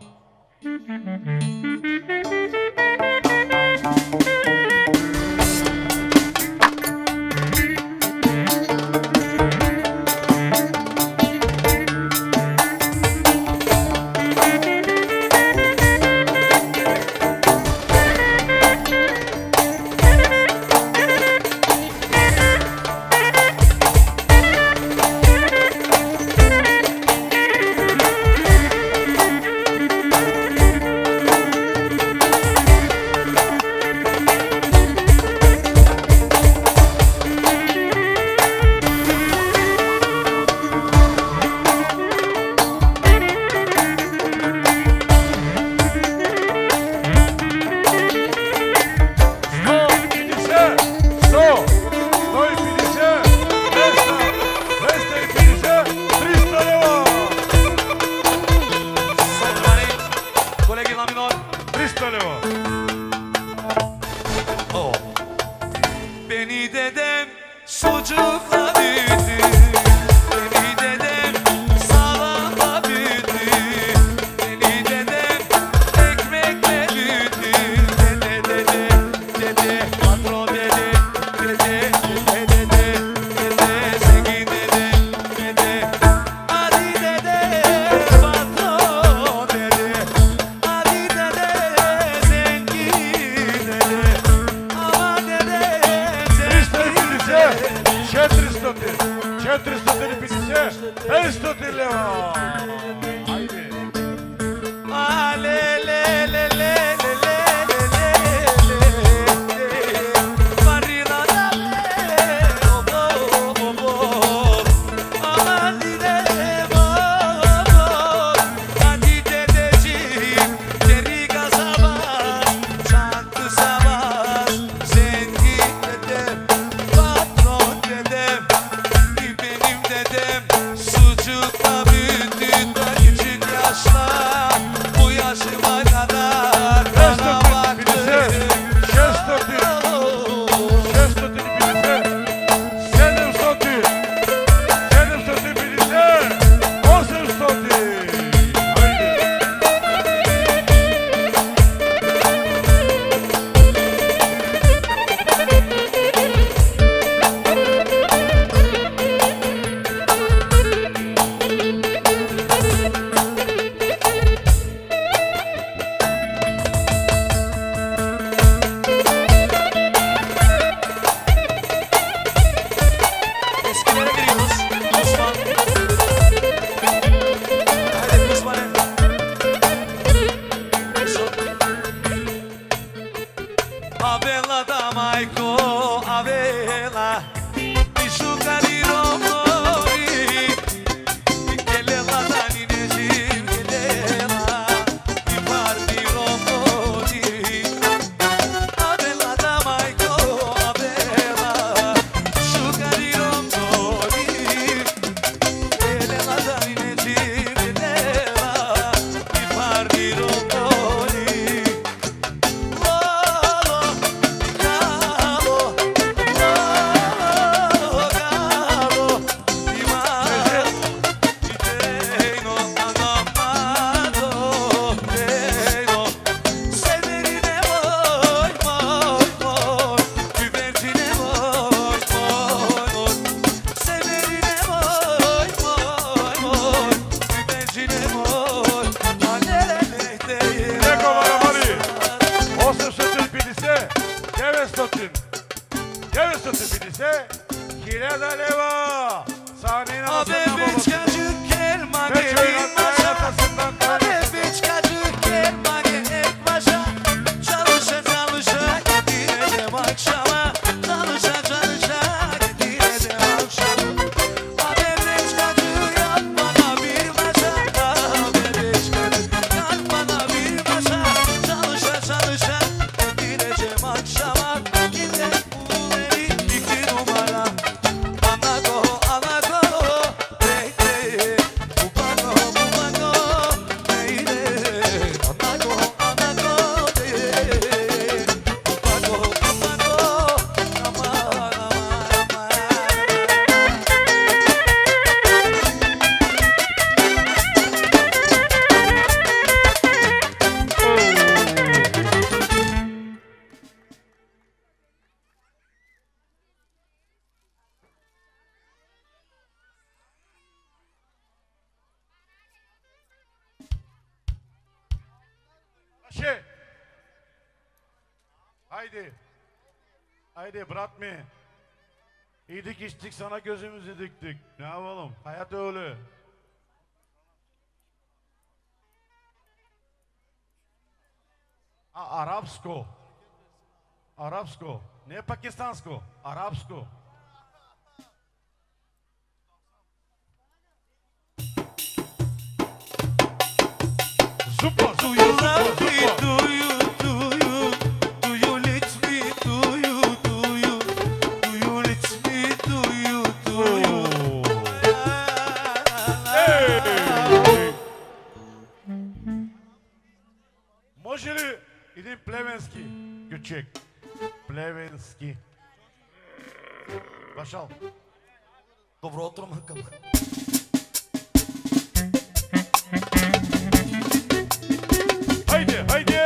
Beni dedem sucukla büyüttü. 500 leva. Haydi. Haydi. Haydi bırakma. İyiydik içtik sana gözümüzü diktik. Ne yapalım? Hayat öyle. Arapsko. Arapsko. Ne pakistansko? Arapsko. Zupa, zupa, zupa, zupa. Može li idem plevenski küçük? Plevenski. Başal. Добро утро, Макъм. Haydi, haydi.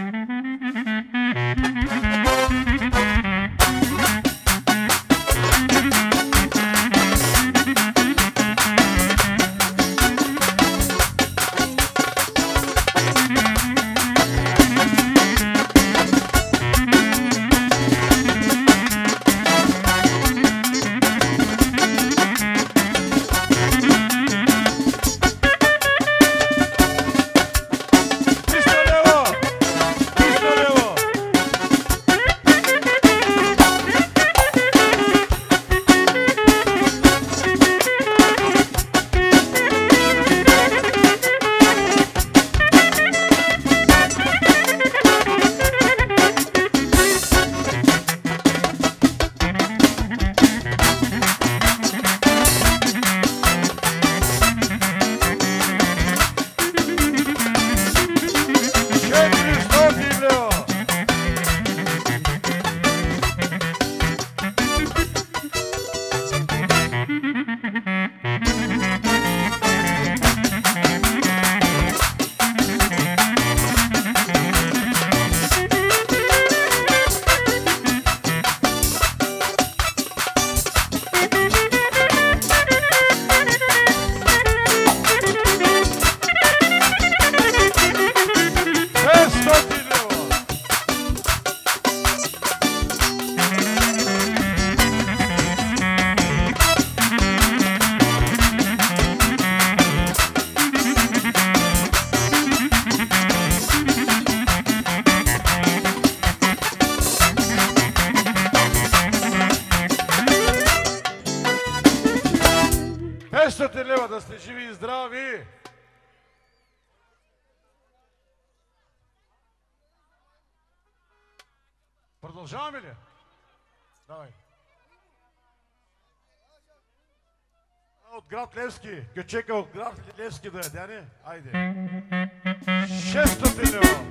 500 лева, да сте живи и здрави! Продължаваме ли? Давай. От град Левски. Кючека от град Левски да е, Дяне? Айде. 600 лева.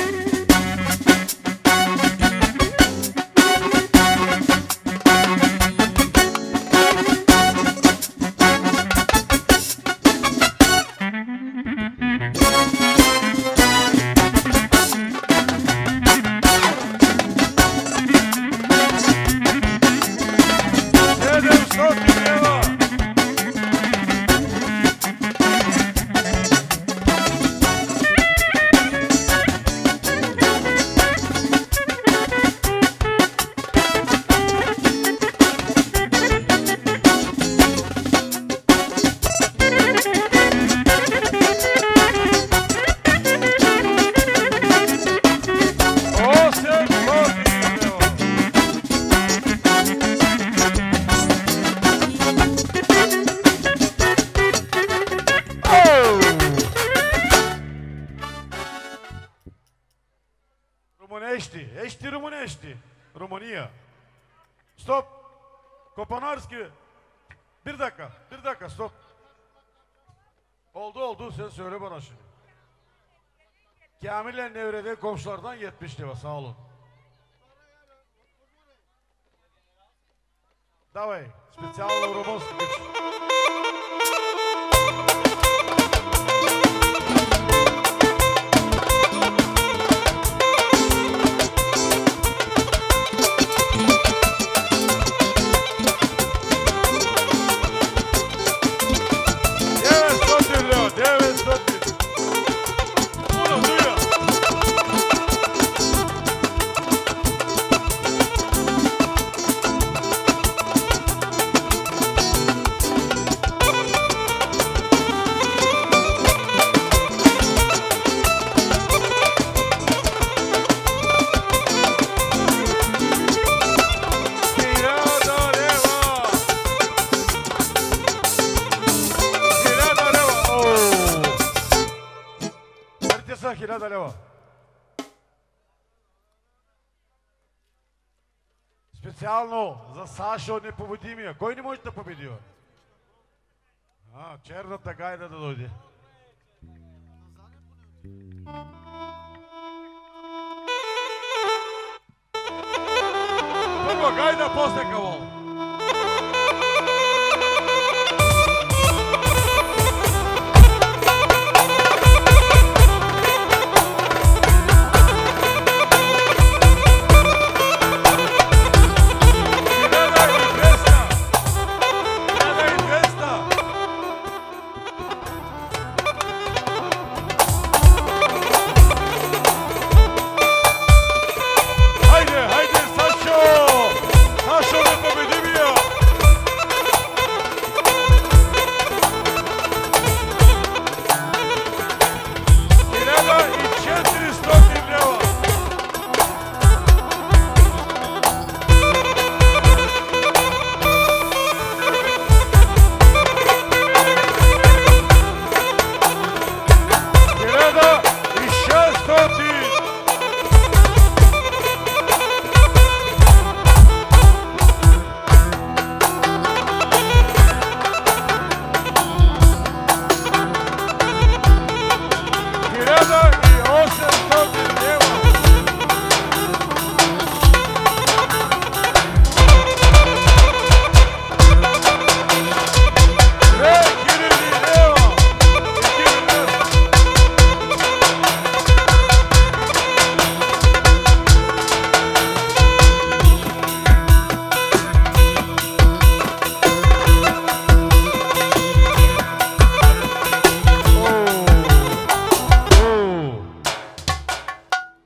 Ещи румунещи. Румъния. Стоп. Копанарски. Bir dakika stop. Oldu sen söyle bana şimdi. Kamil'le Nevre'de komşulardan 70 lira sağ olun. Давай, специално румънски гъч. Специално за Сашо непобедимия. Кой не може да победи? Черната гайда да дойде. Първо гайда, после кавол.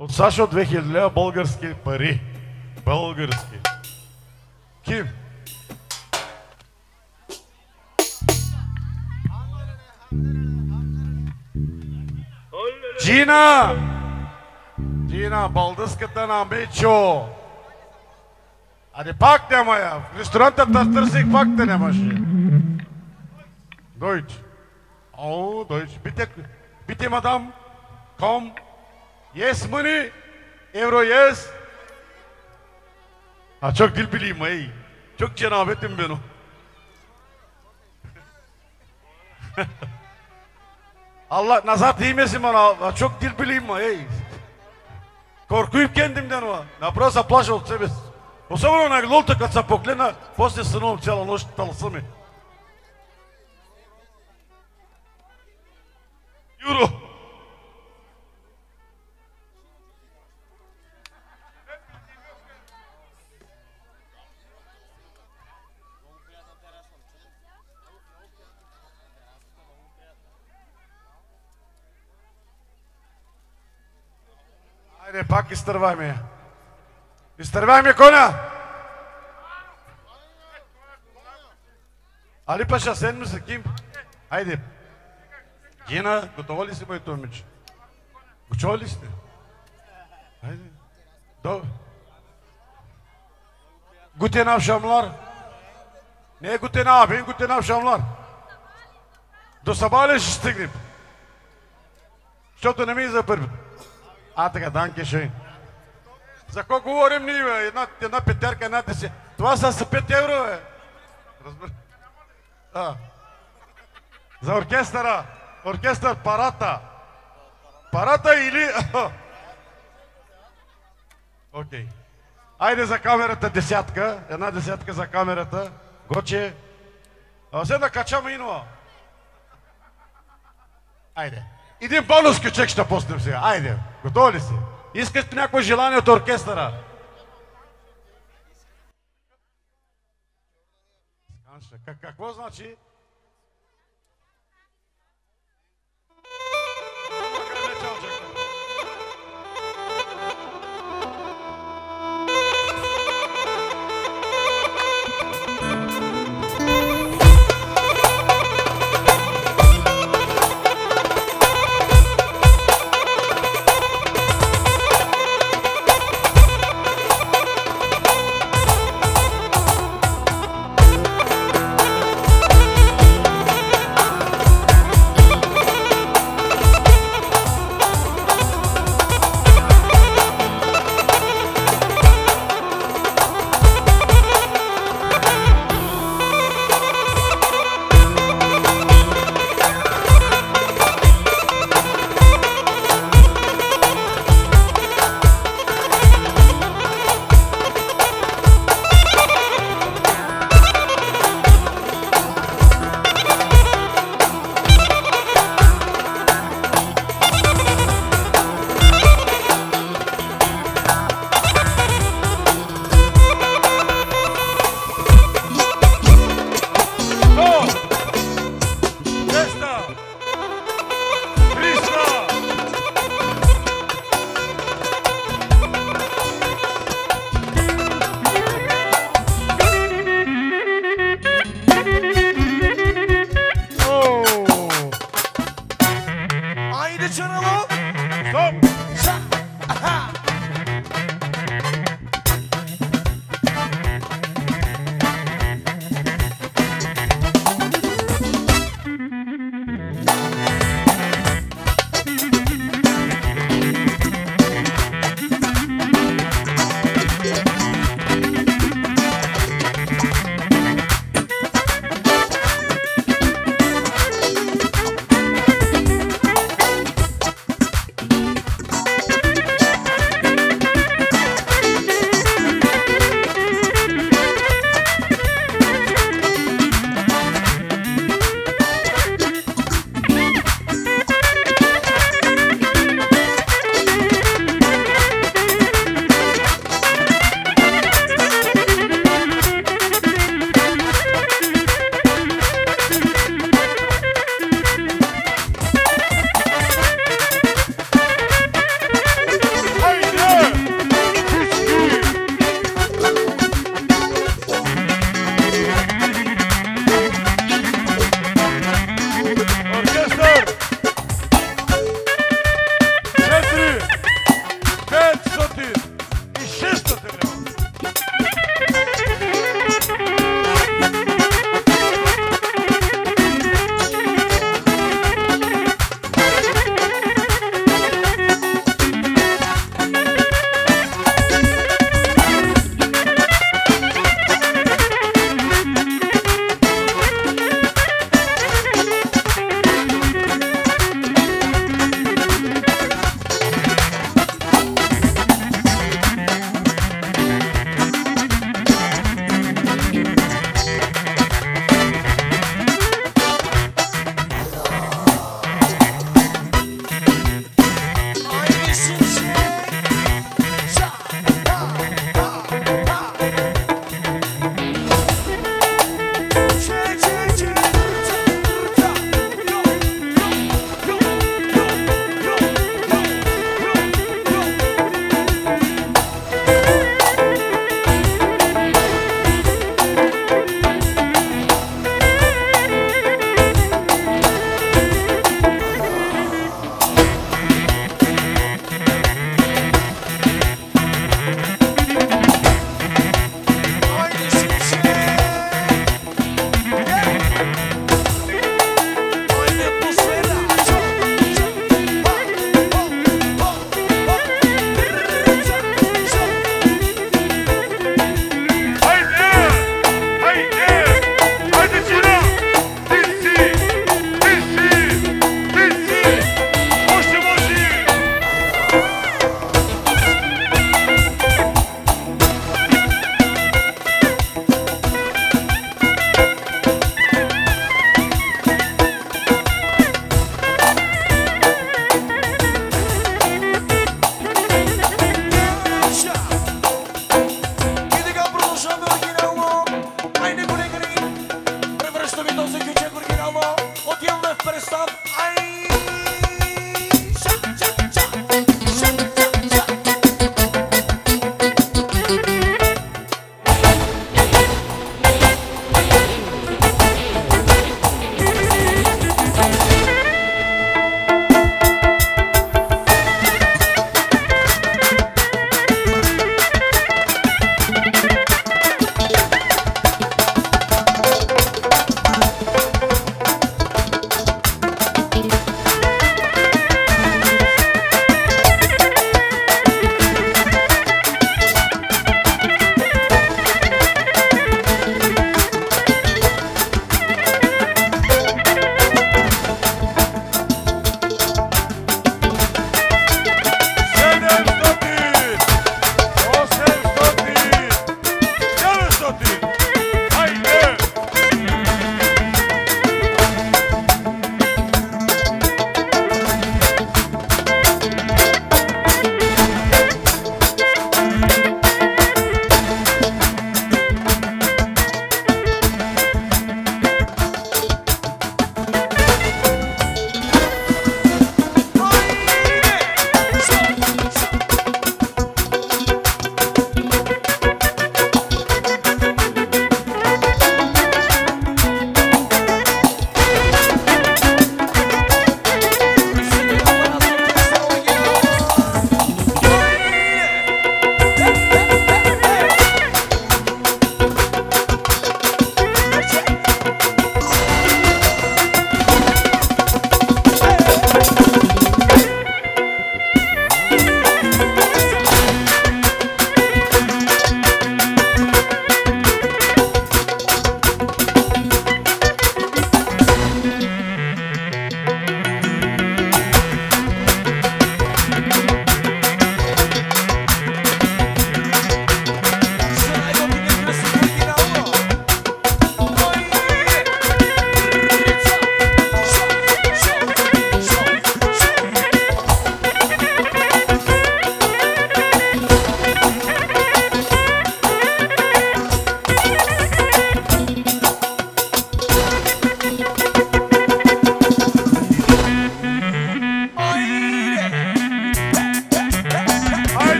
От Сашо 2000 лева български пари. Български. Ким? Джина! Джина, балдъската на Мечо. Аде пак няма я. В ресторанта търсих, пак те нямаше. Deutsch. Oh, Deutsch. Bitte, Madame. Komm. Yes, money. Euro, yes. Çok dil bileyim ey. Çok cenabetim ben o. Allah nazar değmesin bana. Çok dil bileyim ey. Korkuyup kendimden o. Naprosto плаш от себе си. Особено на глолта, като се погледна, после сънувам цяла нощ, тълса ми. Юро! Айде, пак изтървай ме. Изтървай ме, коня! Али Паша, седми се, Ким. Айде. Гена, готова ли си, моето момиче? Готова ли сте? Айде. Добре. Guten akşamlar. Ne guten abend, guten akşamlar. До събали ще стигнем. Защото не ми за първи. Така, данке шей. За колко говорим ние, бе? Една петерка, една 10. Това са 5 евро, бе. Разбира. За оркестъра. Оркестър парата. Парата или... Окей. Айде за камерата десятка. Една десятка за камерата. Гоче. Все да качаме инова. Айде. Един бонуски чек ще пуснем сега. Айде. Готови ли си? Искате някое желание от оркестъра? Какво значи?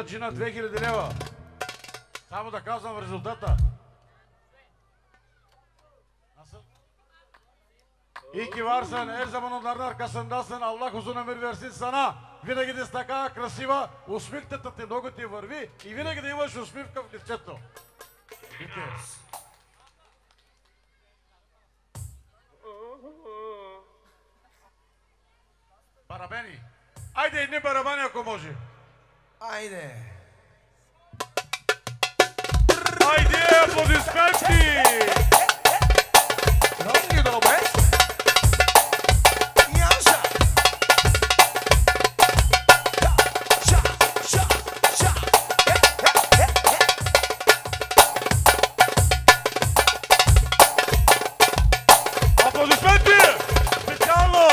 джина 2000 лева. Само да казвам резултата. İyi varsın, her zaman onların arkasındasın. Allah uzun ömür versin sana. Винаги да си така красива, усмихната ти много ти върви и винаги да имаш усмивка в лицето. Барабени. Айде едни барабани, ако може. Айде. Айде, аплодисменти! Много добре. Яша. Ша, ша, ша. Аплодисменти! Специално!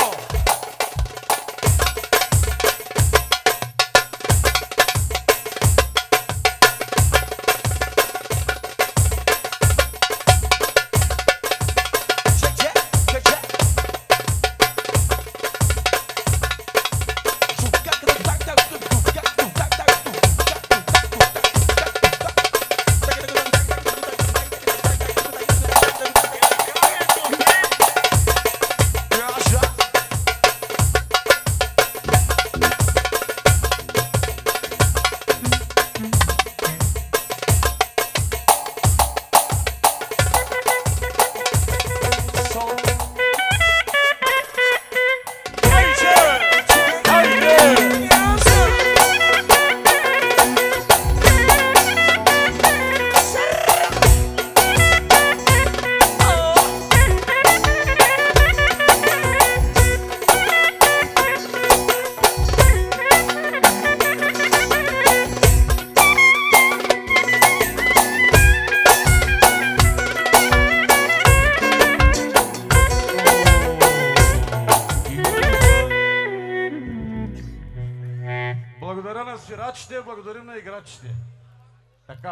Благодаря на свирачите, благодарим на играчите. Така.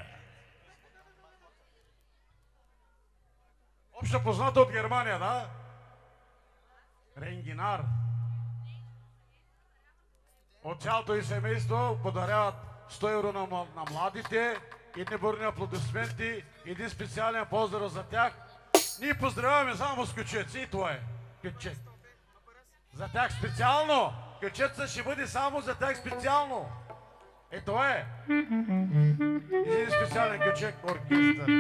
Обща позната от Германия, да? Ренгинар. От цялото и семейство подаряват 100 евро на младите, едни бурни аплодисменти, един специален поздрав за тях. Ние поздравяваме само с кючеци и това е. Кючет. За тях специално. Кючеца ще бъде само за тях специално. Е, това е. Един специален кючек оркестър.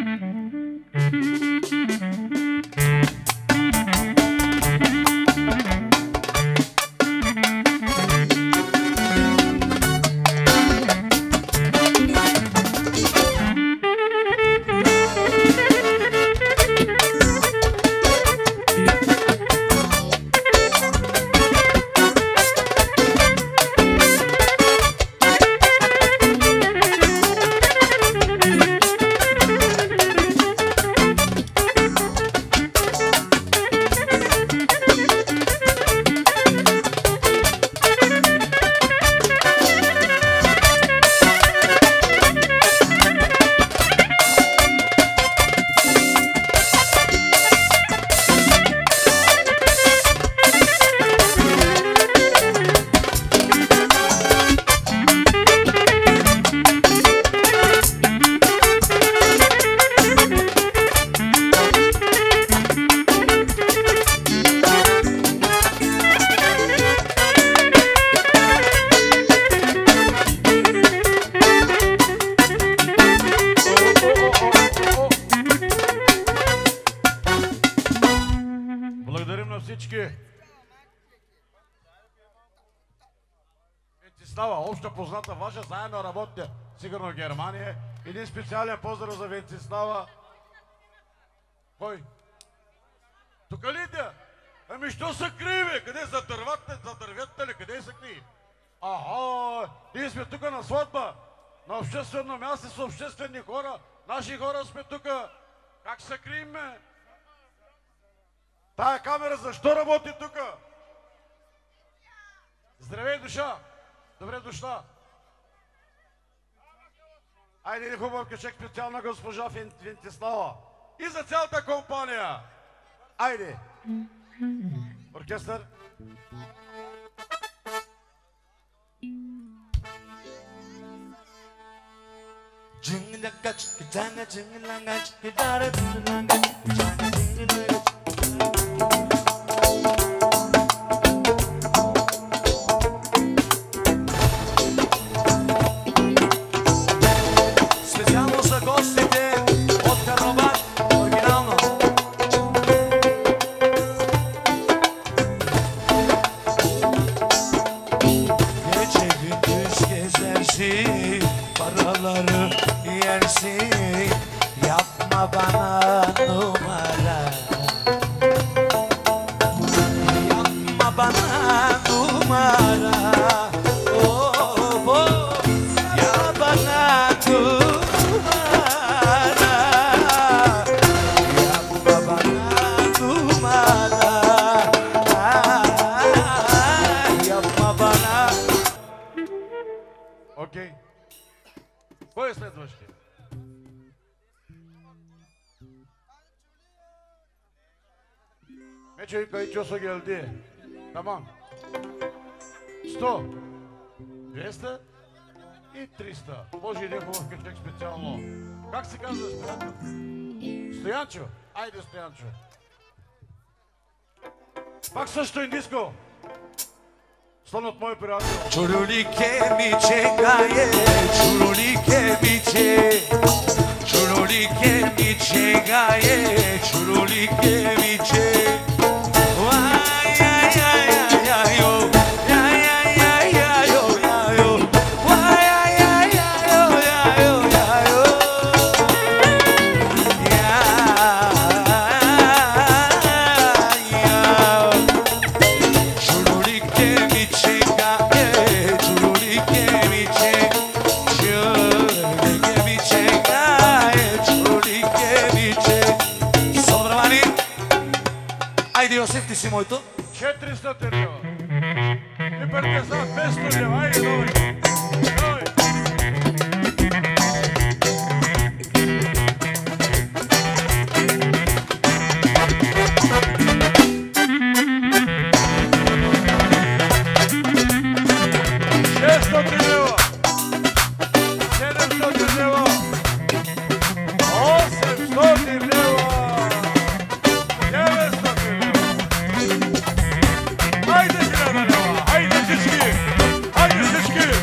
Благодарим на всички. Венцислава, обща позната ваша, заедно работите сигурно в Германия. Един специален поздрав за Венцислава. Кой? Тук ли иде? Ами що се крие, бе? Къде за дърветата ли? Къде се крие? Аха, ние сме тук на сватба. На обществено място с обществени хора. Наши хора сме тук. Как се крием, бе? Тая камера защо работи тук? Здравей, душа! Добре дошла! Айде един хубав кючек специална госпожа Вентислава. И за цялата компания! Айде! Оркестър! Специално за гостите от Карнобат, оригинално. Gece gündüz gezersin, paraları yersin, yapma bana numara. Yapma bana numara. Oh, oh, ya bana numara. Yapma bana numara. Yapma bana. Окей. Кой е следващия? Мечо Кайчосо geldi. Tamam. 100, 200 и 300. Може един хубав качек специално. Как се казва Стоянчо? Стоянчо? Айде Стоянчо. Пак също индиско. Стан от мой приятел. Чурулике ми чекае, чурулике ми че, чурулике ми чекае, чурулике ми че. Ай, ай, ай, ай, ай, о, ай, ай, ай, ай, о, ай, о, ай, ай, ай, ай, о, ай, о, ай, о. Чурулике ми чекае, чурулике ми че, чурулике ми чекае, чурулике ми че. Собравани, айде Йосиф, ти си моето. 400 лева. И партизан 500 лева. Айде, добре. Давай. Haydi Sinan'a leva, haydi Çişki, haydi Çişki.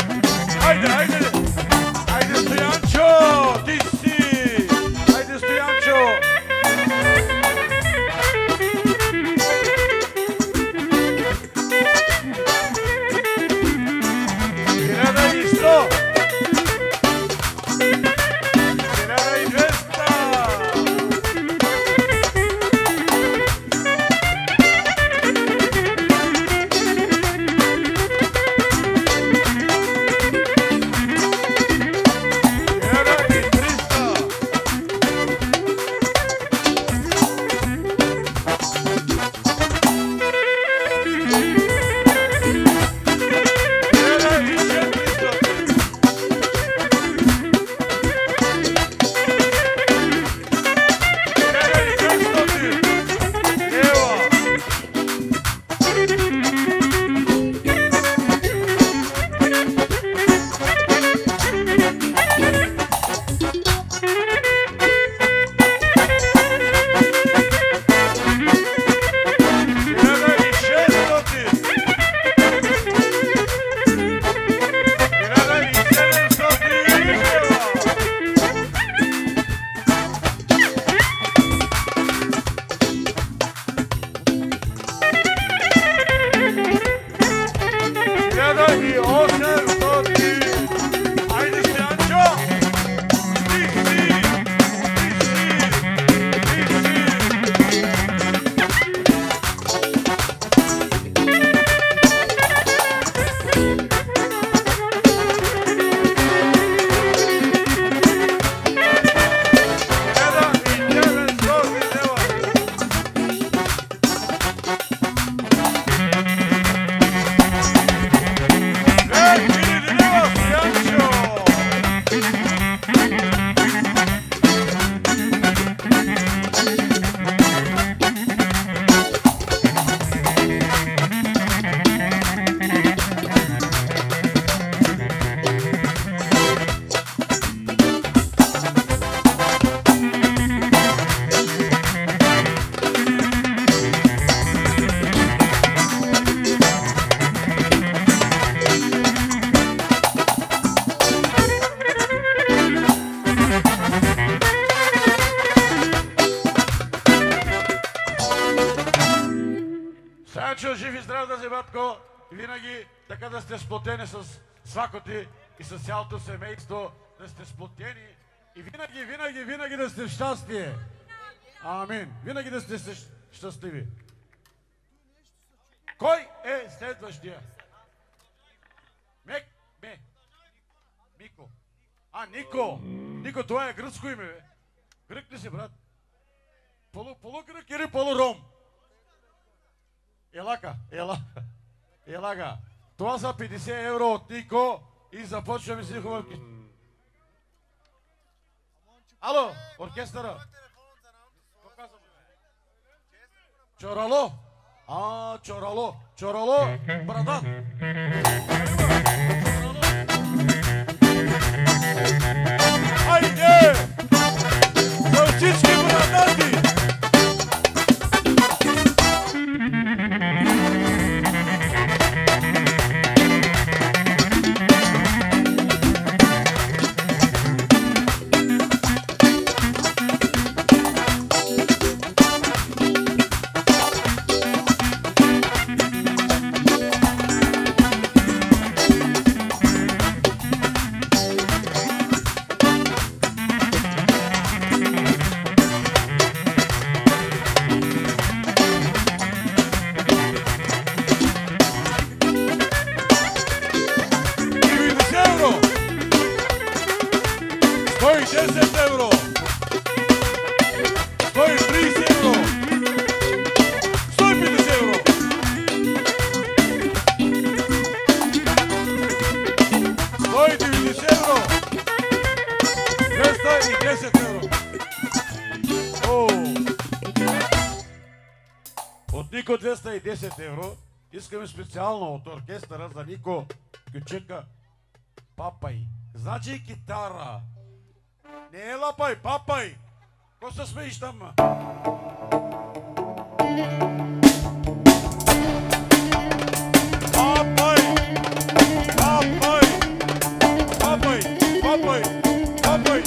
винаги така да сте сплотени с свакоти и с цялото семейство, да сте сплотени и винаги да сте в щастие. Амин. Винаги да сте щастливи. Кой е следващия? Мико. Нико. Нико, това е гръцко име, бе. Грък ли си, брат? Полугрък или полуром? Елага. Това са 50 евро от Нико и започваме си хубавки. Ало, оркестъра. Чорало. Чорало, брадан. Хайде! За всички брадати! От Нико 210 евро. Искаме специално от оркестъра за Нико Кючека Папай. Значи китара. Не е лапай, папай. Ко се смееш там? Папай! Папай! Папай! Папай! Папай!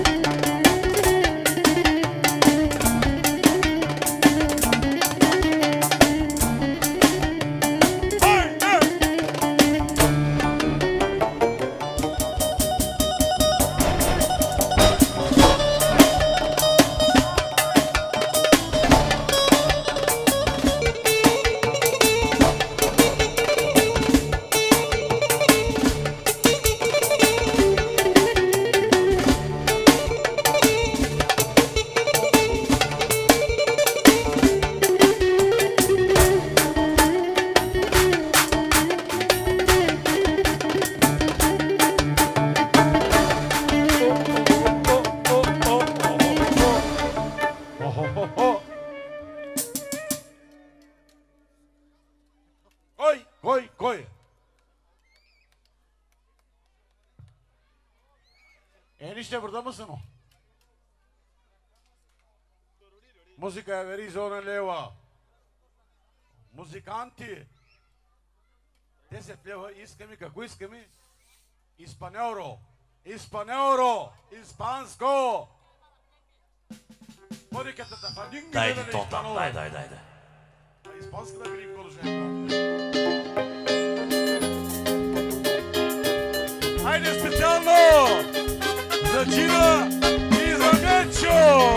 Кой? Нищо бърда само. Музика е вери зона лева. Музиканти. 10 лева искаме, какво искаме? Испанеуро. Испанско. Пориката да фадинги. Дай то там, дай. Испанска да били коложен. Хайде специално за Джина и за Мечо!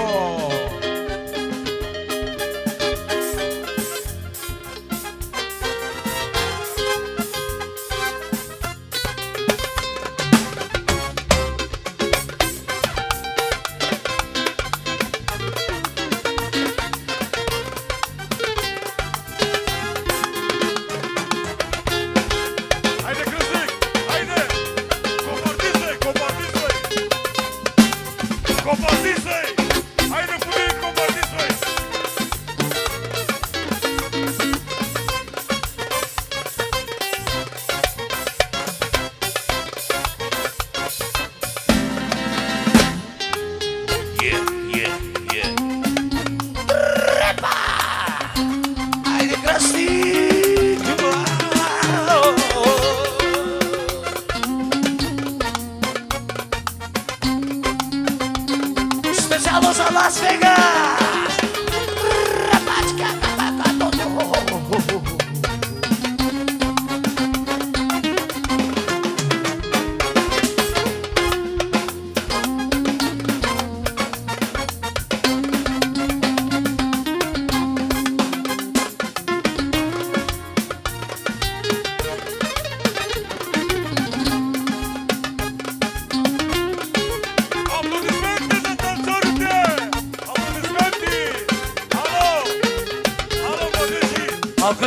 Las Vegas!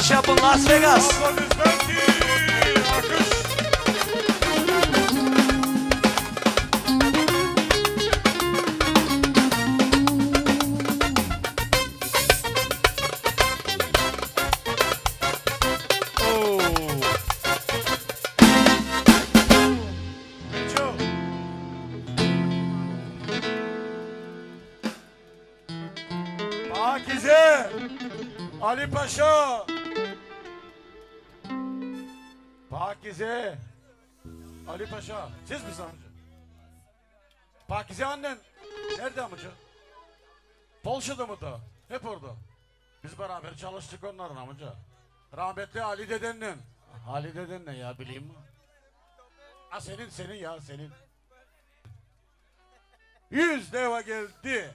Alkış yapın Las Vegas. Pakize, Ali Paşa. Pakize, Ali Paşa. Siz misiniz amca? Pakize annen nerede amca? Polşa'da mı da? Hep orada. Biz beraber çalıştık onların amca. Rahmetli Ali dedenle. Ali dedenle ya bileyim mi? Ha senin ya senin. 100 deva geldi.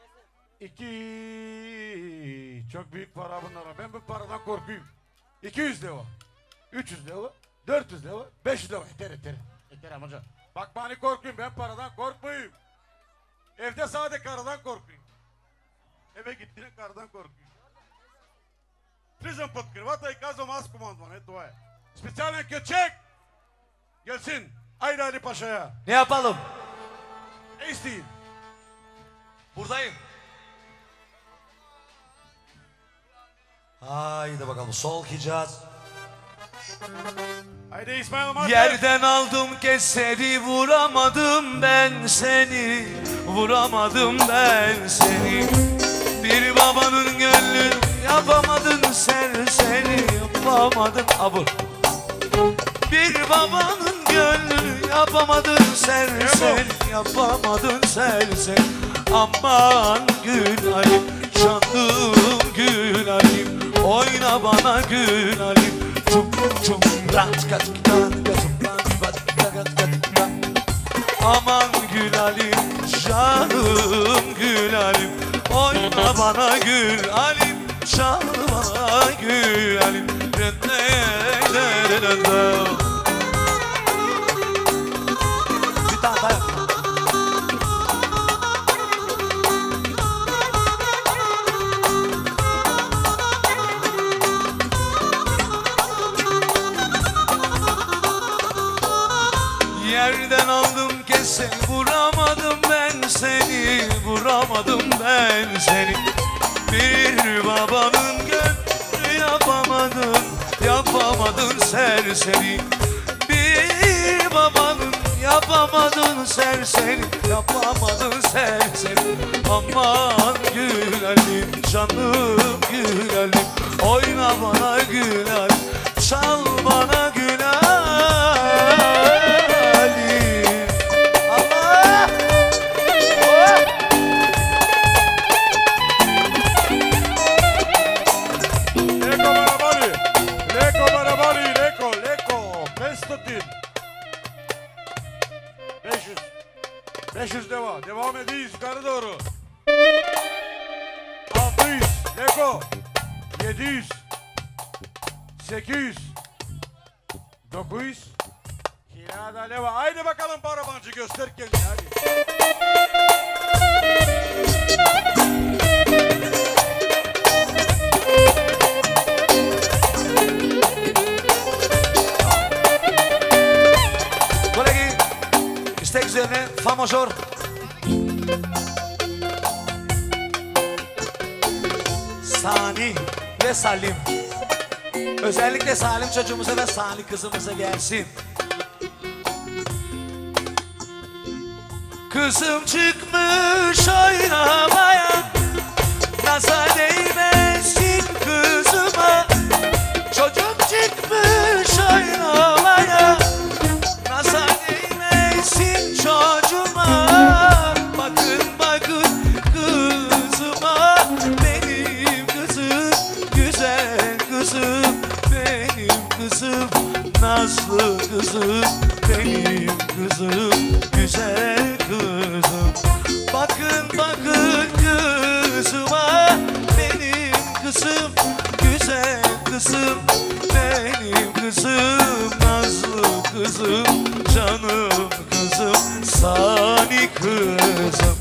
2 çok büyük para bunlara. Ben bu paradan korkuyum. 200 deva. 300 deva. 400 deva. 500 deva. Yeter. Yeter amca. Bak bana korkuyum. Ben paradan korkmayayım. Evde sadece karıdan korkuyum. Eve gittiğinde karıdan korkuyum. Prison подкрывата и казвам аз командвам. Ето това е. Специален кечек. Gelsin. Haydi Ali Paşa'ya. Ne yapalım? Ne isteyin? Buradayım. Haydi bakalım sol Hicaz. Haydi İsmail Madde. Yerden aldım keseri vuramadım ben seni. Vuramadım ben seni. Bir babanın gönlü yapamadın serseri. Yapamadın abur. Bir babanın gönlü yapamadın serseri. Yapamadın serseri. Aman Gül Halim, canım Gül Halim. Oyna bana Gül Halim. Aman Gül Halim, canım Gül Halim. Oyna bana Gül Halim, canım bana Gül Halim. Bir tane daha. Yerden aldım kesin vuramadım ben seni. Vuramadım ben seni. Bir babanın gönlü yapamadın. Yapamadın serseri. Bir babanın yapamadın serseri. Yapamadın serseri. Aman Gül Halim, canım Gül Halim. Oyna bana Gül Halim, çal bana Gül Halim. Allah! Leko Barabali, Leko. 500. 500 deva. Devam ediyoruz yukarı doğru. 600. Leko. 700. 800. 900. Kirada leva. Haydi bakalım barabancı göster kendini hadi. Kolegi, istek üzerine fa majör. Sani ve Salim. Özellikle Salim çocuğumuza ve Salih kızımıza gelsin. Kızım çıkmış oynamaya, nazar değmesin kızıma. Çocuk çıkmış oynamaya, nazar değmesin çocuğuma. Bakın kızıma, benim kızım, güzel kızım, benim kızım, nazlı kızım, benim kızım, güzel kızım. Bakın kızıma, benim kızım, güzel kızım, benim kızım, nazlı kızım, canım kızım, Sani kızım.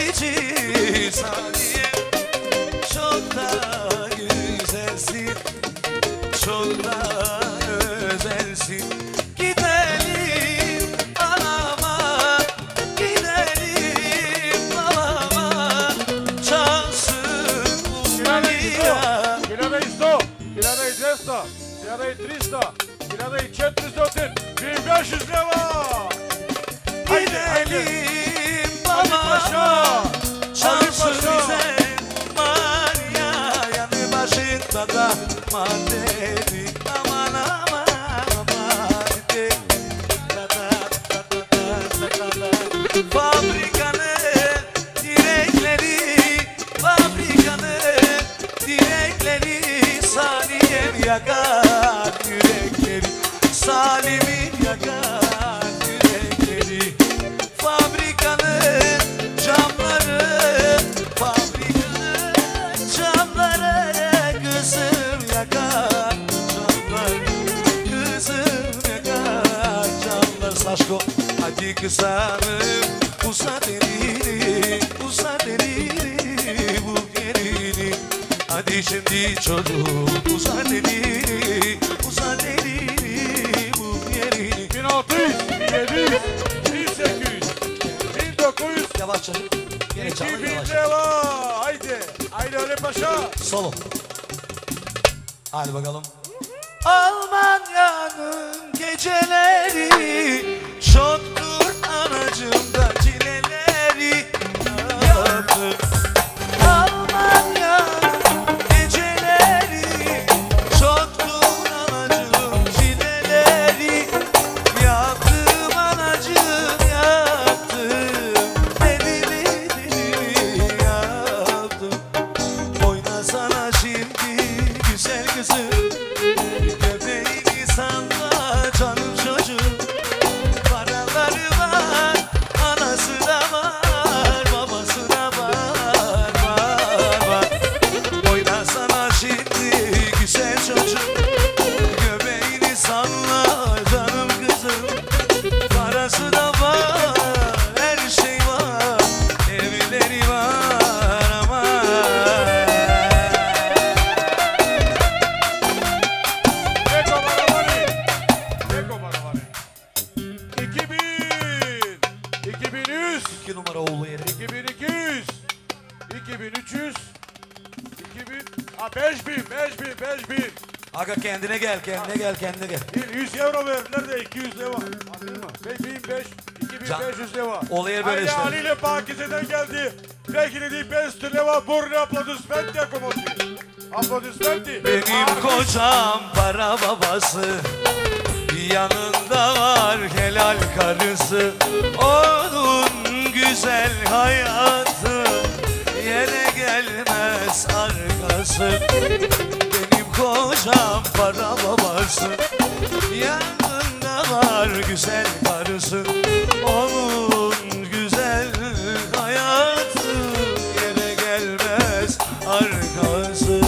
cici saniye. Çok da güzelsin, çok da özelsin. Gidelim anama, gidelim babama, çalsın bu ya. Hiljada i 100, hiljada i 200, hiljada i 300, hiljada i 400, 1500 leva! Haydi, haydi! Gidelim Ali Paşa! babama, çalsın bize Maria. Yanı başında da madeni, aman aman aman de. Fabrikanın direkleri, fabrikanın direkleri, Salim'in yakar yürekleri, Salim'in yakar yürekleri. Fabrikanın camları, fabrikanın camları, kızım yakar camlar, kızım yakar camlar. Saşko hadi kızarım, uzat elini, uzat elini, bu elini. Hadi şimdi çocuğum, uzat elini, uzat elini, bu elini. 1600, 1700, 1800, 1900, Yavaş çocuk, yine çalın 2000 yavaş. leva! Haydi, haydi Ali Paşa! Solo. Hadi bakalım. Almanya'nın geceleri çoktur anacığımda çileleri yaptım. Almanya'nın geceleri çoktur anacığım çileleri yaptım anacığım yaptım. Delili delili yaptım. Oynasana şimdi güzel kızım, göbeğini salla canım çocuğum. Paraları var, anası da var, babası da var, var, var. Oynasana şimdi güzel çocuğum, göbeğini salla canım kızım. Parası da var, her şey var, evleri var ama. Eko Baravani! Eko Baravani! 2000! 2100! 2 numara oğlu yeri. 2200! 2300! 2000! Ha 5000! 5000! 5000! Aga kendine gel, kendine gel, kendine gel. 100 euro verdiler de 200 leva. Anladın mı? 2500 leva. Olayı böyle Haydi işte. Ali ile Pakize'den geldi. Peki di 500 leva. Burnu aplodismenti akomosi. Aplodismenti. Benim kocam para babası, yanında var helal karısı. Onun güzel hayatı yere gelmez arkası. Benim kocam para babası, yanında var güzel karısı. Onun güzel hayatı yere gelmez arkası.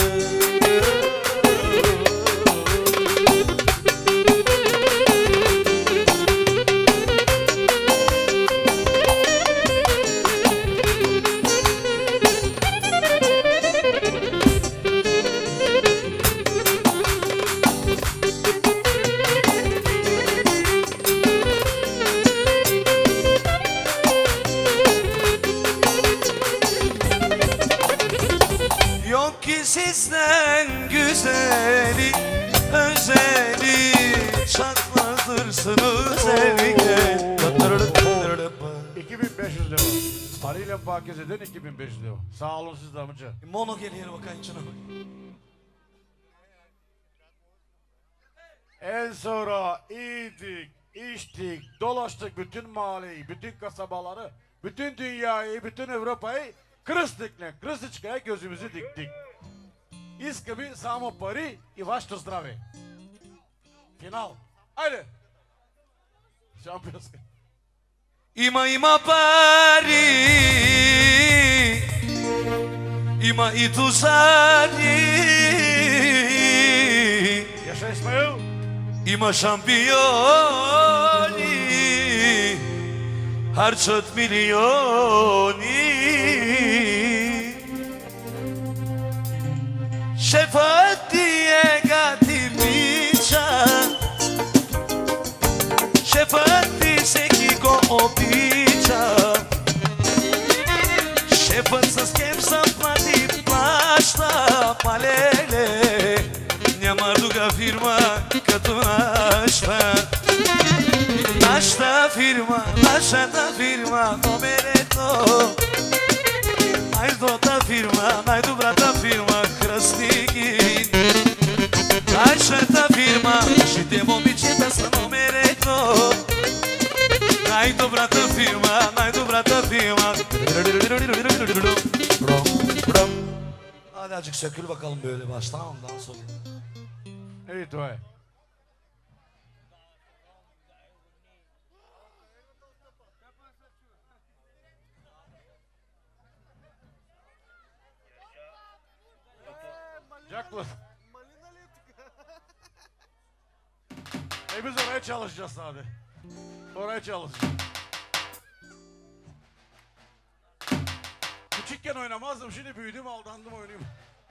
Yok ki sizden güzeli, özeli, çatlatırsınız evine. 2500 leva. Ali ile Pakize'den 2500 leva. Sağ olun siz de amca. Mono geliyor bakayım içine bak. En sonra yedik, içtik, dolaştık bütün mahalleyi, bütün kasabaları, bütün dünyayı, bütün Avrupa'yı Krstičkaya gözümüzü diktik. Iskami samo pari i vašto zdrave. Final. Ajde. Šampionska. Ima pari, ima i tuzani, Yaşa İsmail. ima šampioni, harčat milioni. път с кем съм плати плаща палеле. Няма друга фирма като нашата. Нашата фирма номер едно. Най-добрата фирма Кръстики. Нашата фирма, нашите момичета са номер едно. Най-добрата фирма. Hadi azıcık sökül bakalım böyle baştan ondan sonra. Ей, това е. Jackpot. Biz oraya çalışacağız hadi. Oraya çalışacağız. Küçükken oynamazdım, şimdi büyüdüm, aldandım, oynayayım.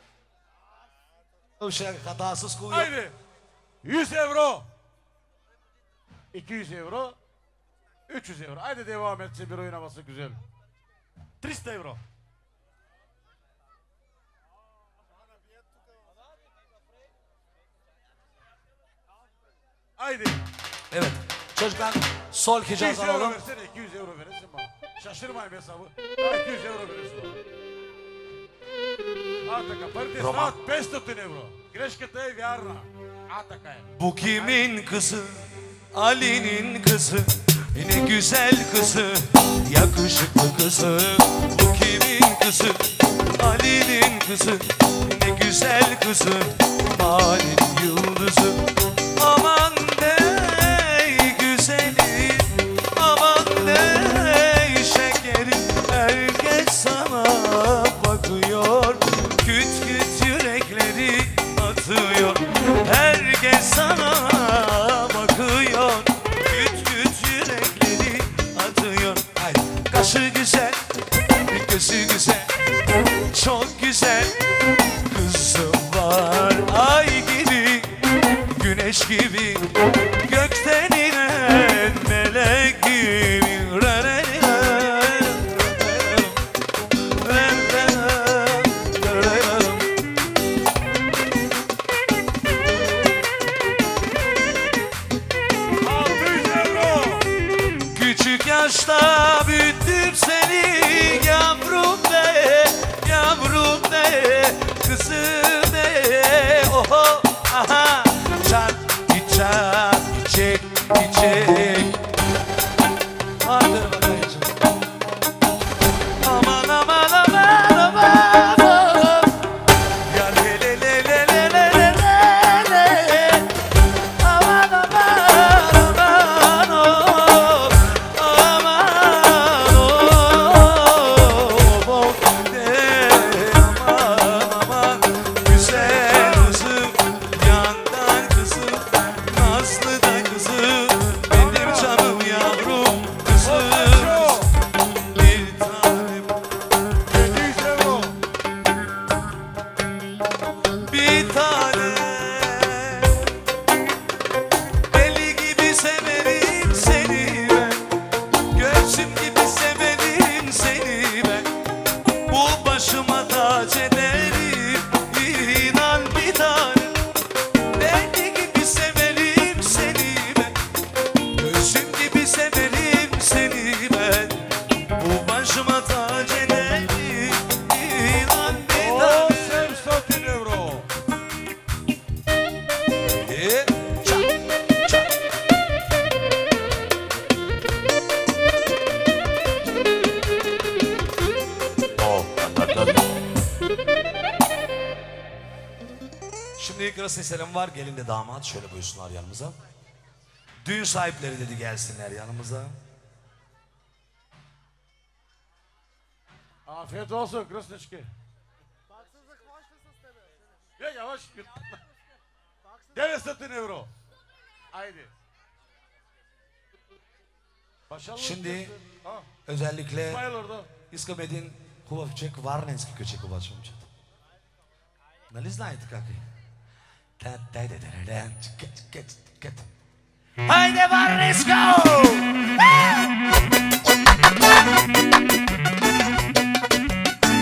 O şey hatasız kul yok. Haydi. 100 euro. 200 euro. 300 euro. Haydi devam etsin, bir oynaması güzel. 300 euro. Haydi. Evet. Çocuklar sol 200 hicaz euro alalım. versene, 200 euro verirsin bana. Şaşırmayın hesabı. Daha 200 euro verirsin bana. А така, парите стават 500 евро. Грешката е вярна. А така е. Bu kimin kızı? Ali'nin kızı. Ne güzel kızı, yakışıklı kızı. Bu kimin kızı? Ali'nin kızı. Ne güzel kızı, mahallenin yıldızı. Aman ne güzeli, aman ne şekeri. Herkes sana bakıyor, küt küt yürekleri atıyor. Herkes sana bakıyor, küt küt yürekleri atıyor. Haydi. Kaşı güzel, gözü güzel, çok güzel kızım var. Ay gibi, güneş gibi, gökten inen melek gibi. Küçük yaşta büyüttüm seni, yavrum de, yavrum de, kızım de. Oho, aha, çat, çiçek, çiçek. Hadi bakayım. Aman aman aman aman. Ya le le le le le le le le. Aman aman aman oh. Aman oh. Aman aman. Güzel kızım, yandan kızım, nazlı da kızım, benim canım yavrum kızım. Bir tanem, 200 euro. bir tane. Deli gibi severim seni ben, göğsüm gibi severim seni ben. Bu başıma tac ederim, inan bir tane. Deli gibi severim seni ben, göğsüm gibi severim seni ben. Bu başıma tac ederim, inan bir tane. 800 euro. Çak, çak. Şimdi ilk arası selam var. Gelin de damat şöyle buyursunlar yanımıza. Düğün sahipleri dedi gelsinler yanımıza. Afiyet olsun Krasniçki. Ya yavaş yut. 900 euro. Haydi. Başarılı Şimdi olsun. Ha, özellikle İsmail orada. искам един хубав чек, варненски кючек обаче, момчета. Нали знаете как е? Хайде, Варненско!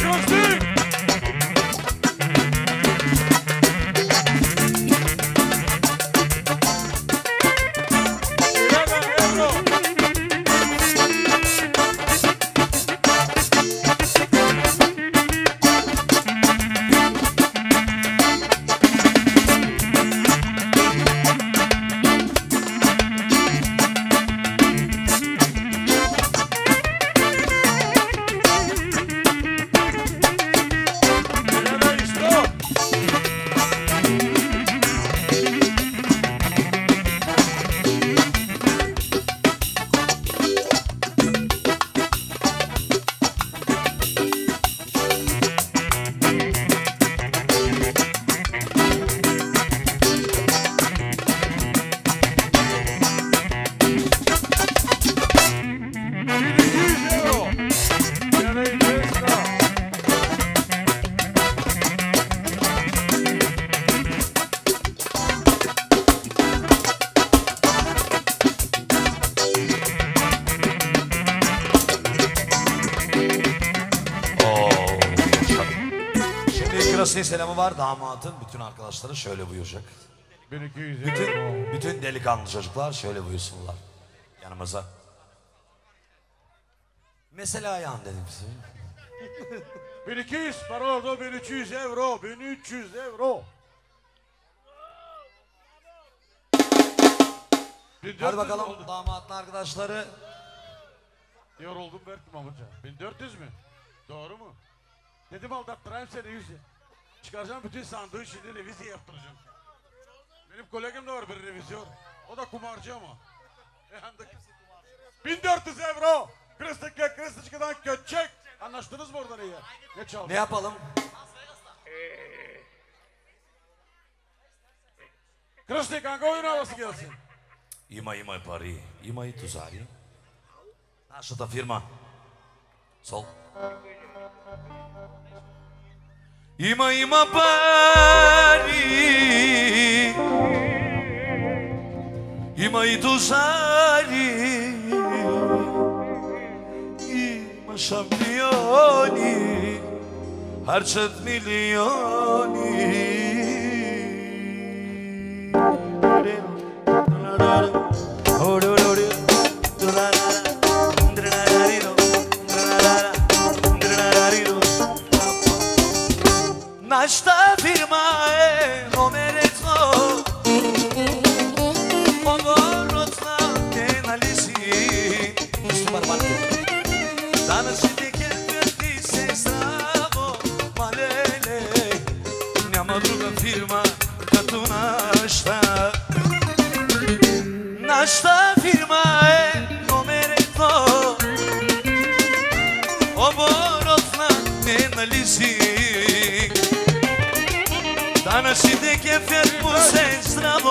Selamı var damatın bütün arkadaşları şöyle buyuracak. 1200 Bütün delikanlı çocuklar şöyle buyursunlar yanımıza. Mesela yan dedim size. 1200 para orada 1300 euro 1300 euro. Hadi bakalım damatın arkadaşları. Yoruldum Berkim amca. 1400 mü? Doğru mu? Dedim aldattırayım seni yüzü. Çıkaracağım bütün sandığı şimdi revize yaptıracağım. Benim kolegim de var bir revizyon. O da kumarcı ama. 1400 euro. Kristiçka'dan köçek. Anlaştınız mı oradan iyi? Ne çaldı? Ne yapalım? Kristiçka'nın oyun havası gelsin. Има пари, има и тузари. Нашата фирма. Сол. Има пари. Има и тузари. Има шампиони. Харчат милиони. Нашата фирма е номер едно. Оборотна е нали си. Данъчните кефирки се здраво, малеле. Няма друга фирма като нашата. Нашата фирма е номер едно. Оборотна е нали си. Данъчните кефят му се здраво,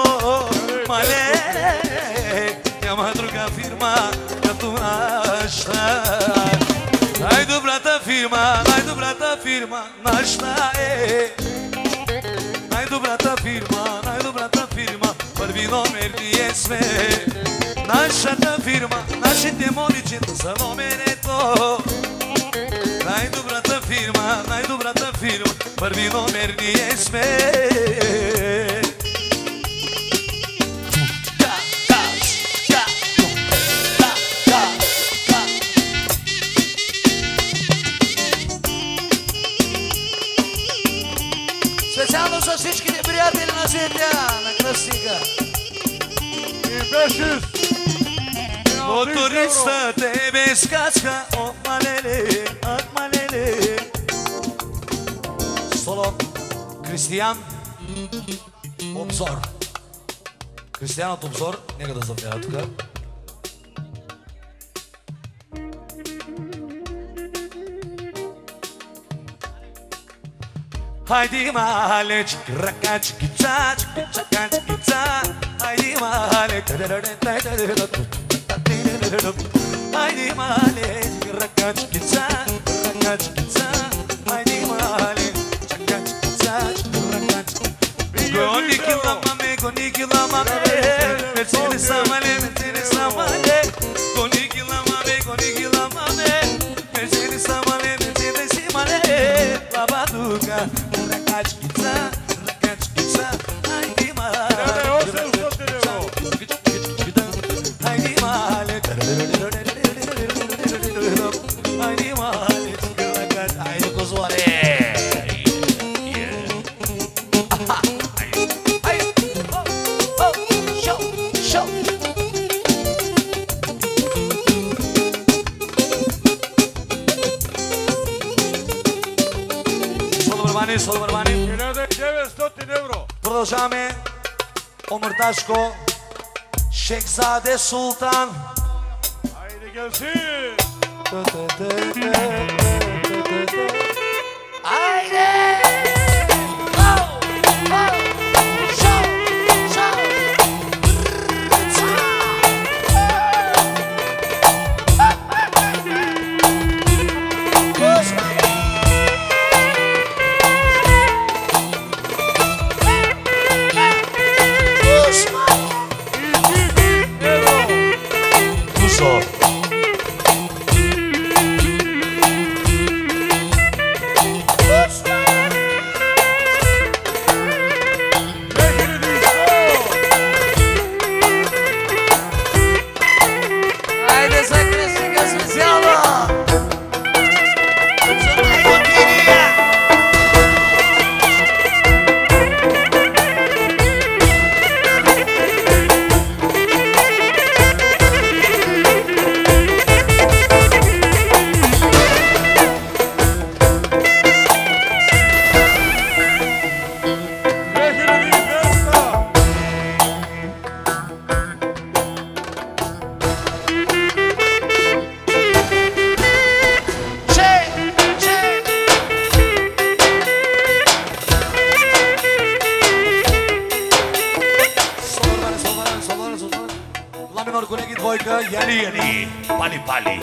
мале, няма друга фирма като нашата. Най-добрата фирма, нашата е. Най-добрата фирма, първи номер ние сме. Нашата фирма, нашите момичета са номер едно. Най-добрата фирма, първи номер ние сме. Специално за всичките приятели на Светя, на Кръстника. 1500. Мотористът е без качка, от малеле. Соло Кристиян Обзор. Кристиянът Обзор, нека да запява тук. Хайди мале, чикрака, чикица, чикичака, чикица. Хайди мале, хайди мале, чикрака, чикица, чикрака, чикица. Хайди мале, чикака, чикица, чикрака, чикица. Гоники ламаме, Мерцедес амале, Мерцедес амале. Гоники ламаме, Мерцедес амале, Мерцедес амале. ruga Rakaçkica, rakaçkica Haydi male Nerede o sen euro? Haydi male Haydi male Haydi kuzvare Solo Barmani. 1900 euro. Продължаваме. Омърташко. Шехзаде Султан. Haydi gelsin. Haydi! Kuso. Haydi sacrifica speciale! Yali, pali, pali.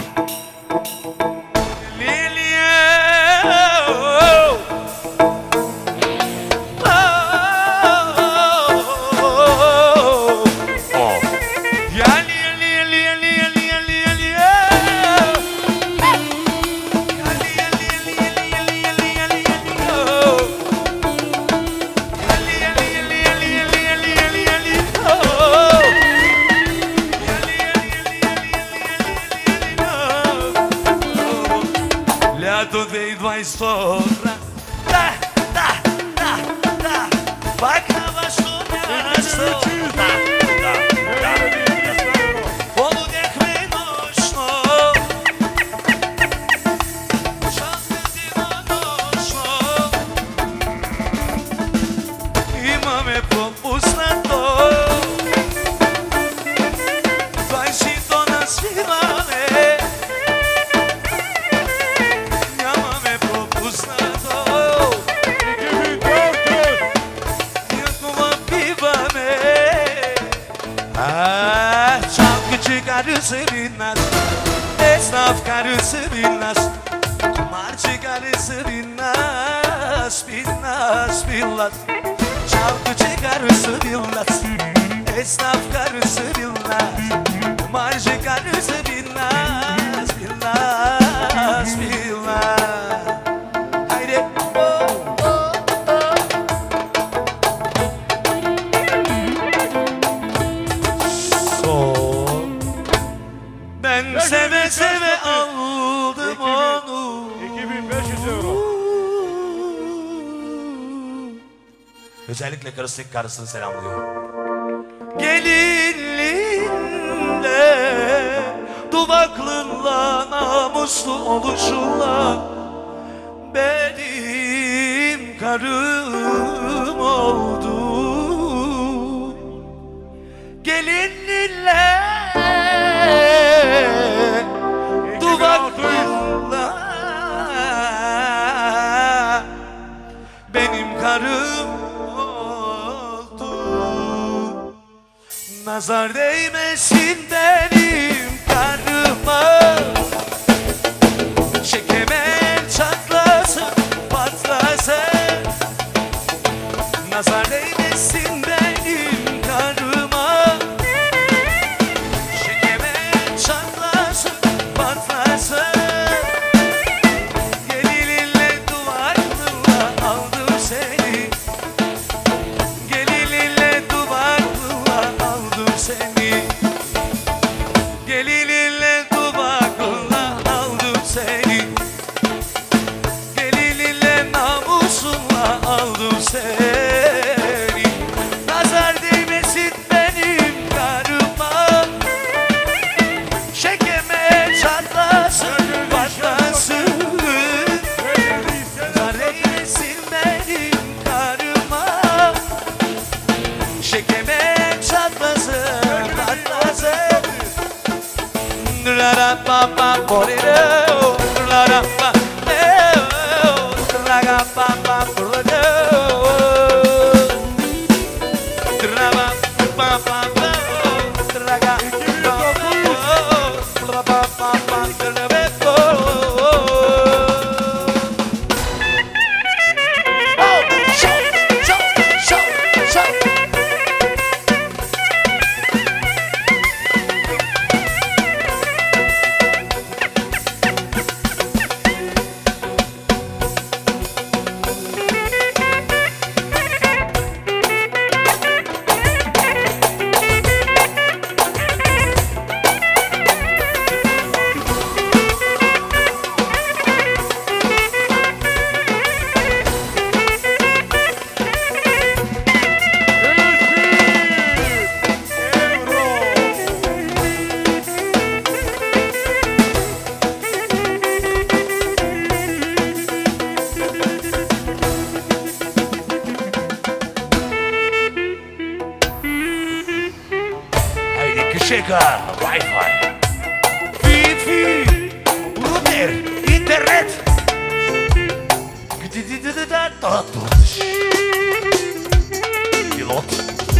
Лято 2022. Да. Пак на вашето място. Да. Полудяхме нощно. Шантетино-нощно. Имаме пропуснато. 20-то на свиване. Karısı bilmez, esnaf karısı bilmez, kumarcı karısı bilmez, bilmez. Çalgıcı karısı bilmez, esnaf karısı bilmez, kumarcı karısı bilmez. Haydi. Ben seve seve aldım onu. 2500 euro. Özellikle karısını selamlıyor. Gelinliğinle, duvaklınla, namuslu oluşunla benim karım oldu. Gelinliğinle, duvaklınla benim karım oldu. Nazar değmesin benim karıma, çekemen çatlasın patlasın. Nazar değmesin benim karıma, çekemen çatlasın patlasın. Gelinle duvarla шекар, Wi-Fi, Wi-Fi, рутер, интернет. Пилот.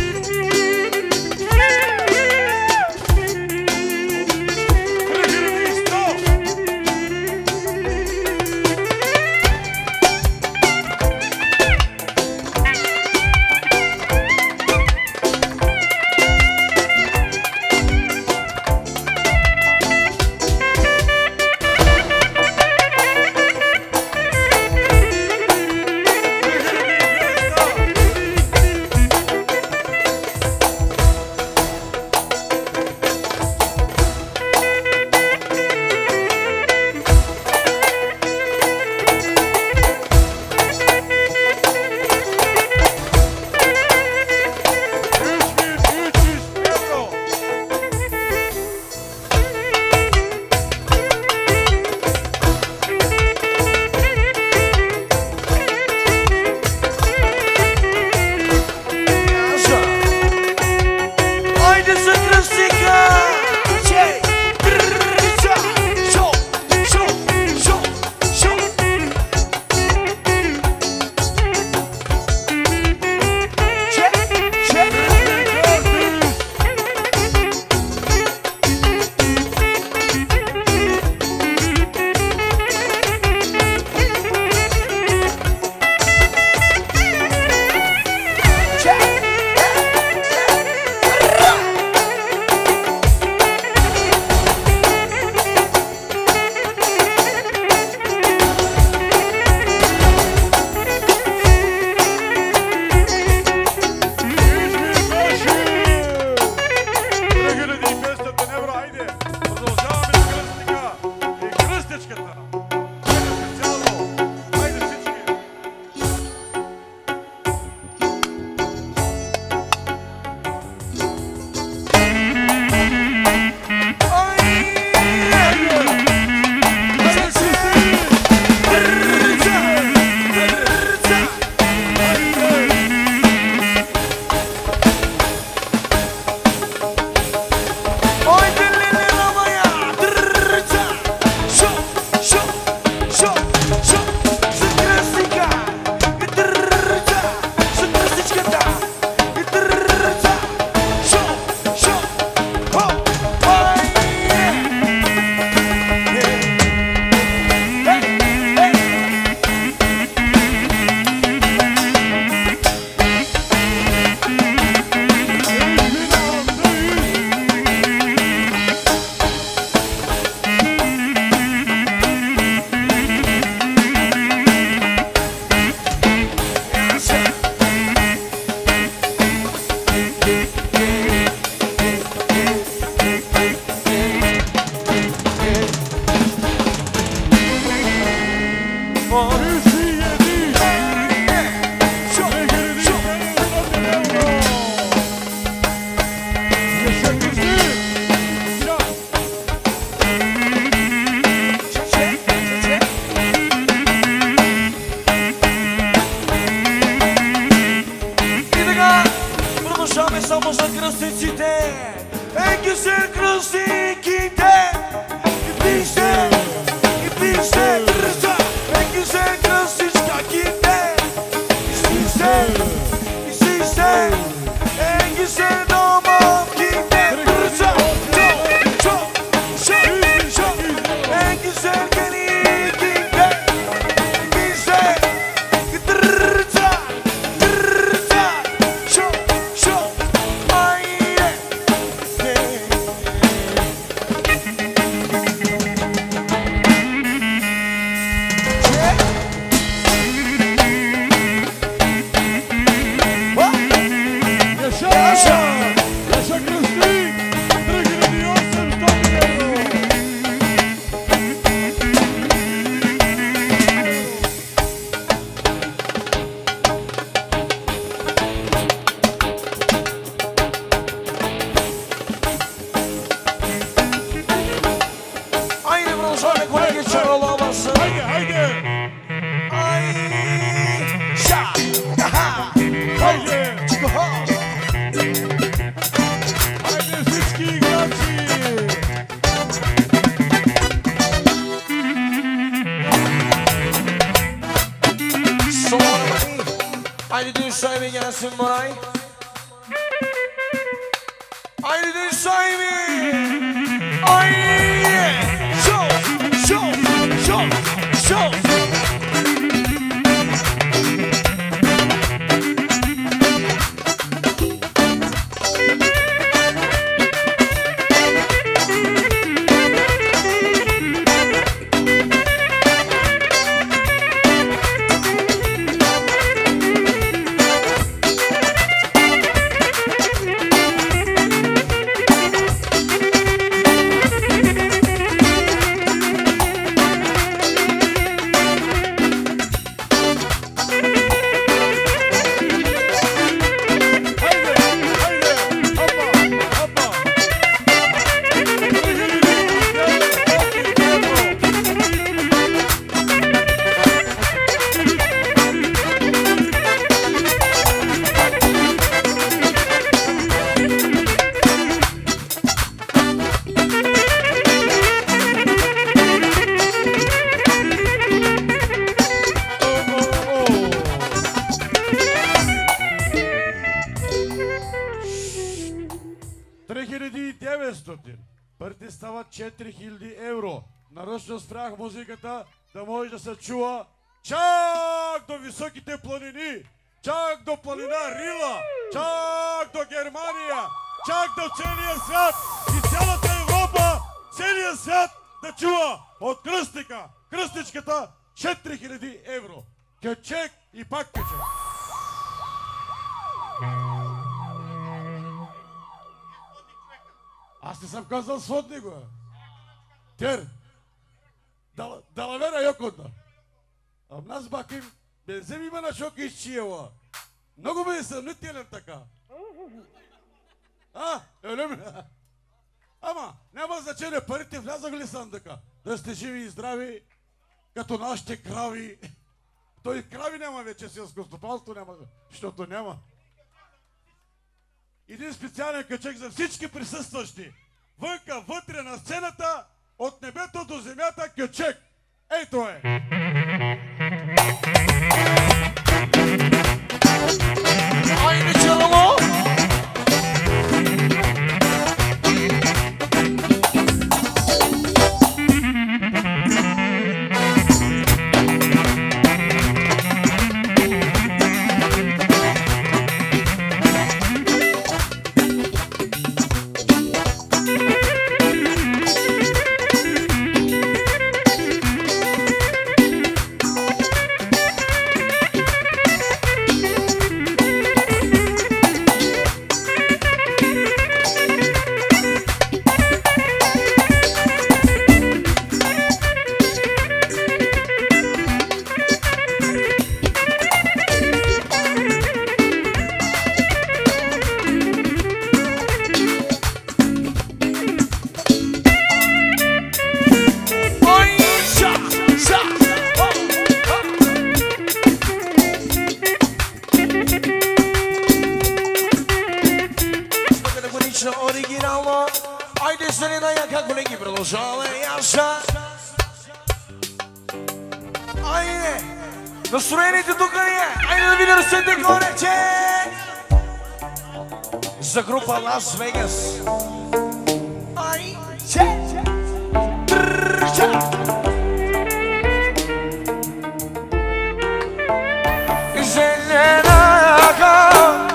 Somos a кръстниците, енги се кръстниките, и пише, енги се кръстничкаките, и си се, енги се домовките, енги се гениките, и пише, Haydi düğün sahibi gelsin Moray. Haydi düğün sahibi. Haydi. Show, show, show, show. Парите стават 4000 евро. Нарочно спрях музиката да може да се чува чак до високите планини, чак до планина Рила, чак до Германия, чак до целия свят и цялата Европа, целия свят да чува от кръстника, кръстничката 4000 евро. Кечек и пак кечек. Аз не съм казал сводни го. Тер. Далавера йоконда. А нас баким, бензем има на шок изчиева. Много ме е съмнителен така. Öyle mi? Ama няма значение, парите влязаха ли сандъка? Да сте живи и здрави, като нашите крави. Той крави няма вече, селско стопанство няма, защото няма. Един специален качек за всички присъстващи. Вънка, вътре на сцената, от небето до земята, качек. Ето е! Айде чело! Оригинално, айде средна яка, колеги, продължаваме яша. Айде, настроените тук ли е? Айде да ви ръцете горе, че за група Лас Вегас. Айде, трча. Зелена яка,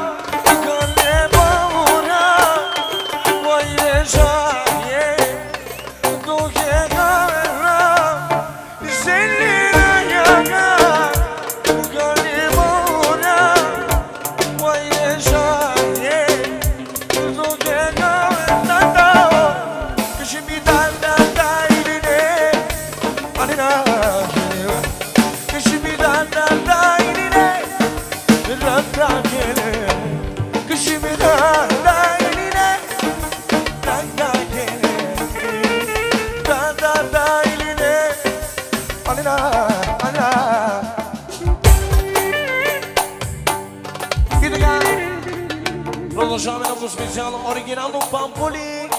продължаваме много специално оригинално Пампули.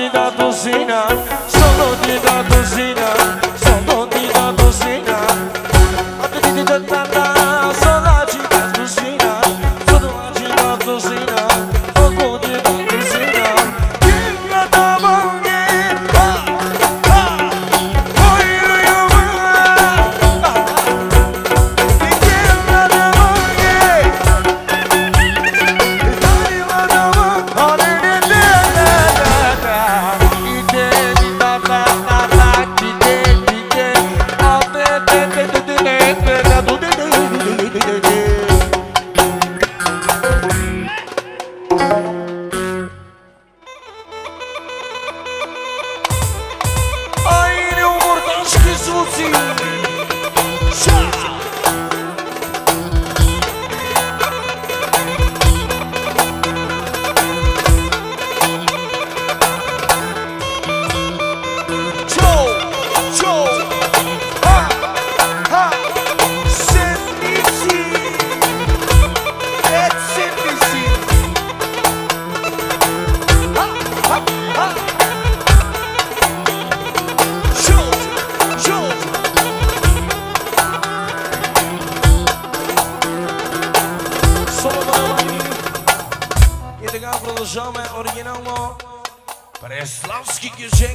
ti da cosina, solo ti da cosina, solo ti da cosina. A te ti da tanta, solo ti da cosina, solo ti da cosina, solo ti da cosina. Chica da mangue, ha, ha, oi io ma. Chica da mangue, dai la da mangue. Продължаваме оригинално Преславски кюжек.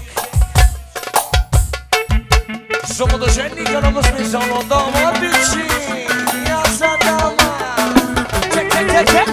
За младоженника на възмислено дома бичи. Я за дома. Чек, чек, чек, чек.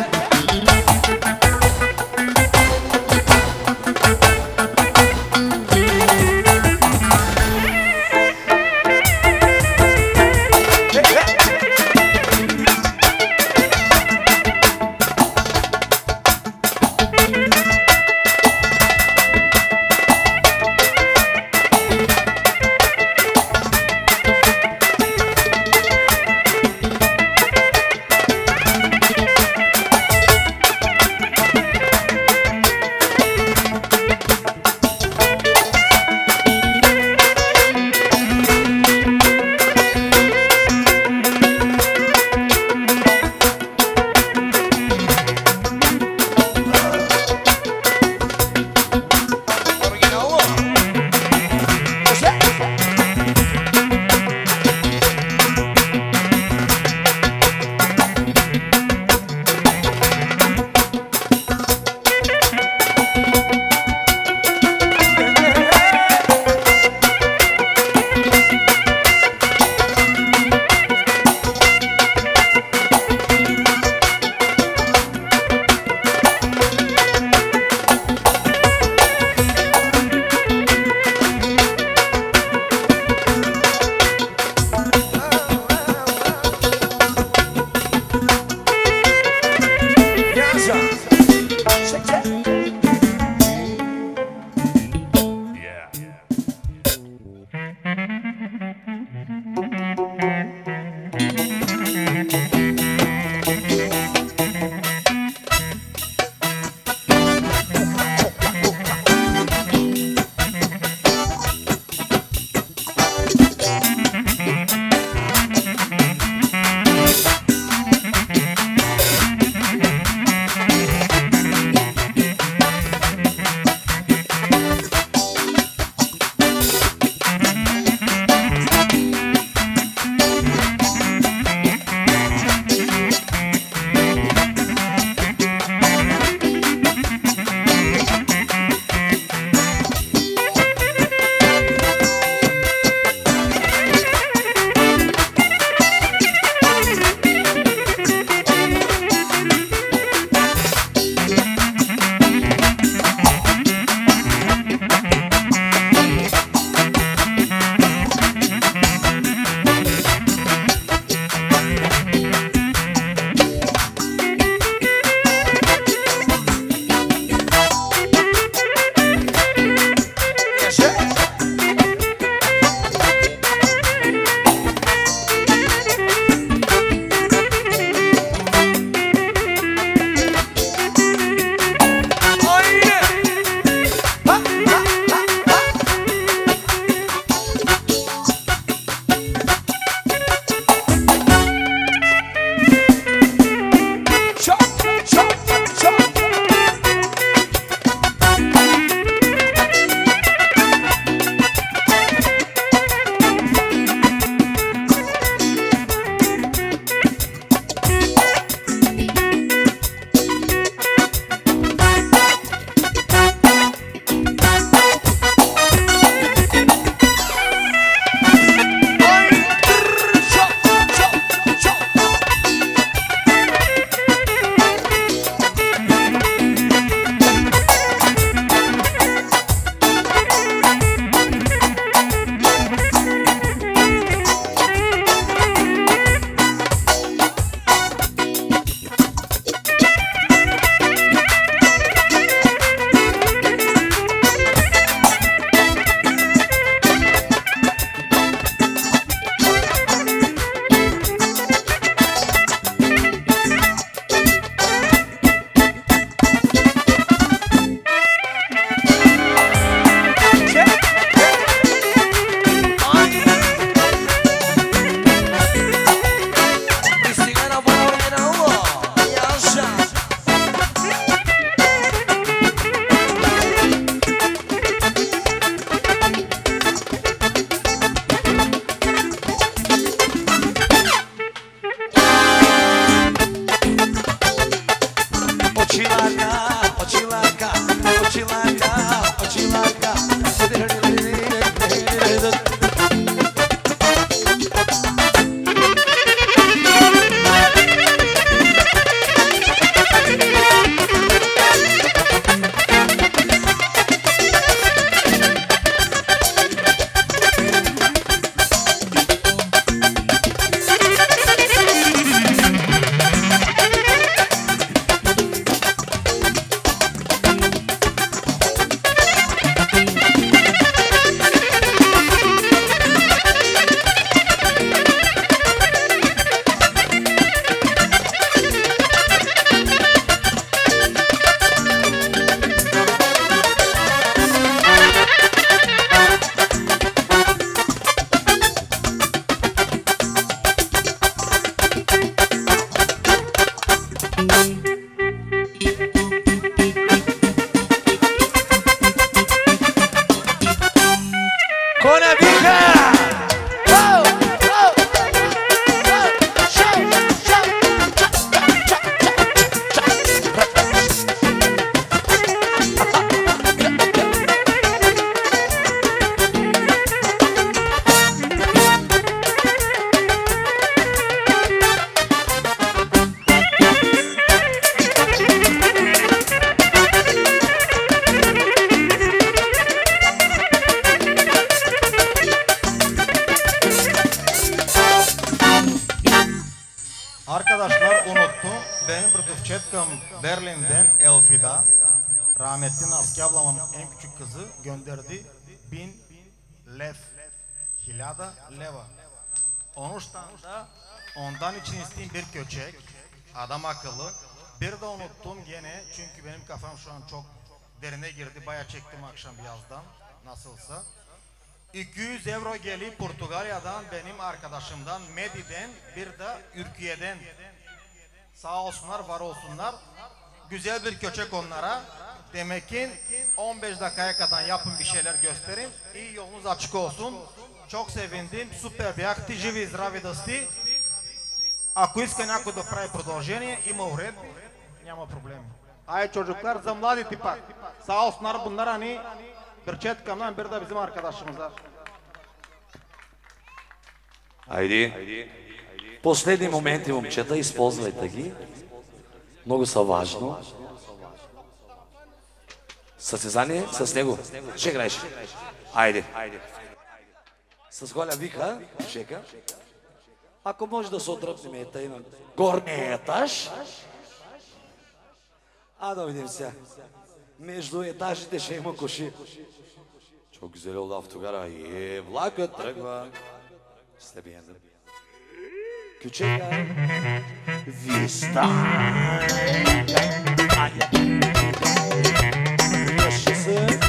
към Берлинден Елфида, rahmetli Naski ablamın en küçük kızı gönderdi 1000 lev, 1000 leva. Ondan için isteyeyim bir köçek, adam akıllı. Bir de unuttum gene çünkü benim kafam şu an çok derine girdi, bayağı çektim akşam yazdan nasılsa. 200 euro gelip Portugalya'dan benim arkadaşımdan Medi'den bir de Ürkiye'den sağ olsunlar var olsunlar güzel bir köçek onlara. Demek ki 15 dakikaya kadar yapın bir şeyler gösterin. İyi yolunuz açık olsun. Çok sevindim. Супер бяхте, живи и здрави да сте. Ако иска някой да прави продължение, има уредби, няма проблем. Ай çocuklar, за младите пак. Sağ olsunlar bunlar hani bir çetkamdan bir de bizim arkadaşımızlar. Айди. Последни моменти, момчета, използвайте ги. Много са важно. Състезание с него. Ще играеш. Айде. С Голя вика, чека. Ако може да се отдръпнем тъй на горния етаж. Да видим сега. Между етажите ще има коши. Çok güzel oldu Автогара. Влакът тръгва. Стебиенда. Küçük ay. Vista. Yaşasın.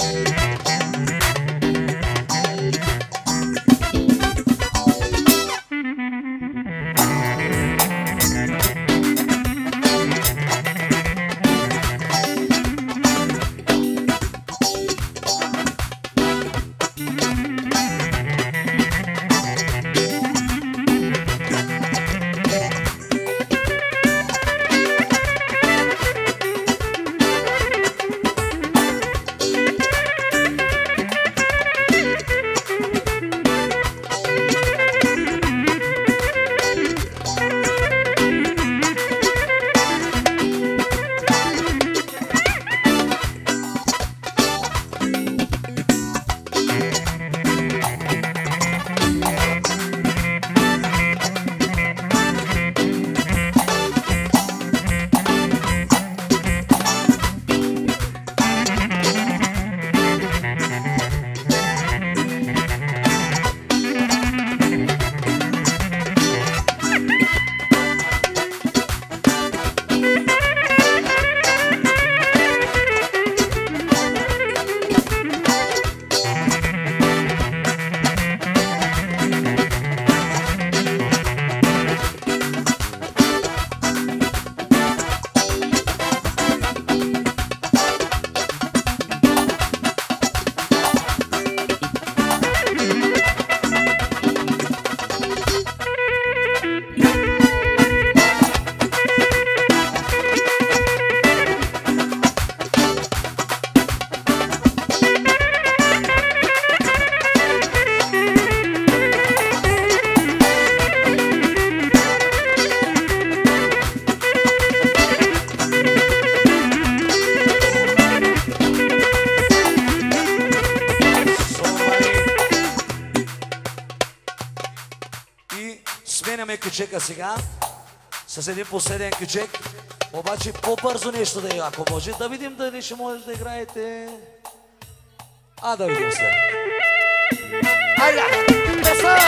Кючека сега с един последен кючек, обаче по-бързо нещо да игра, ако може. Да видим дали ще може да играете. Да видим сега. Айде! Песа!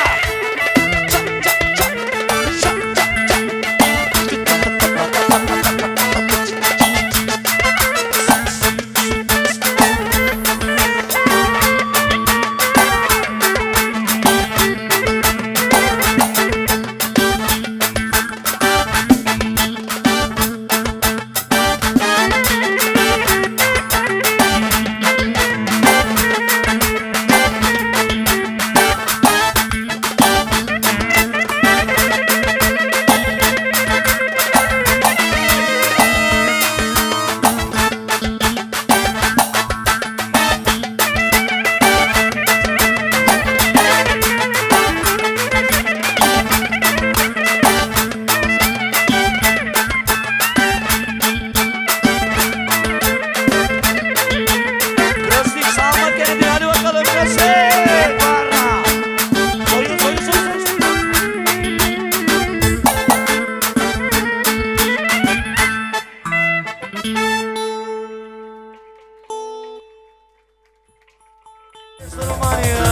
România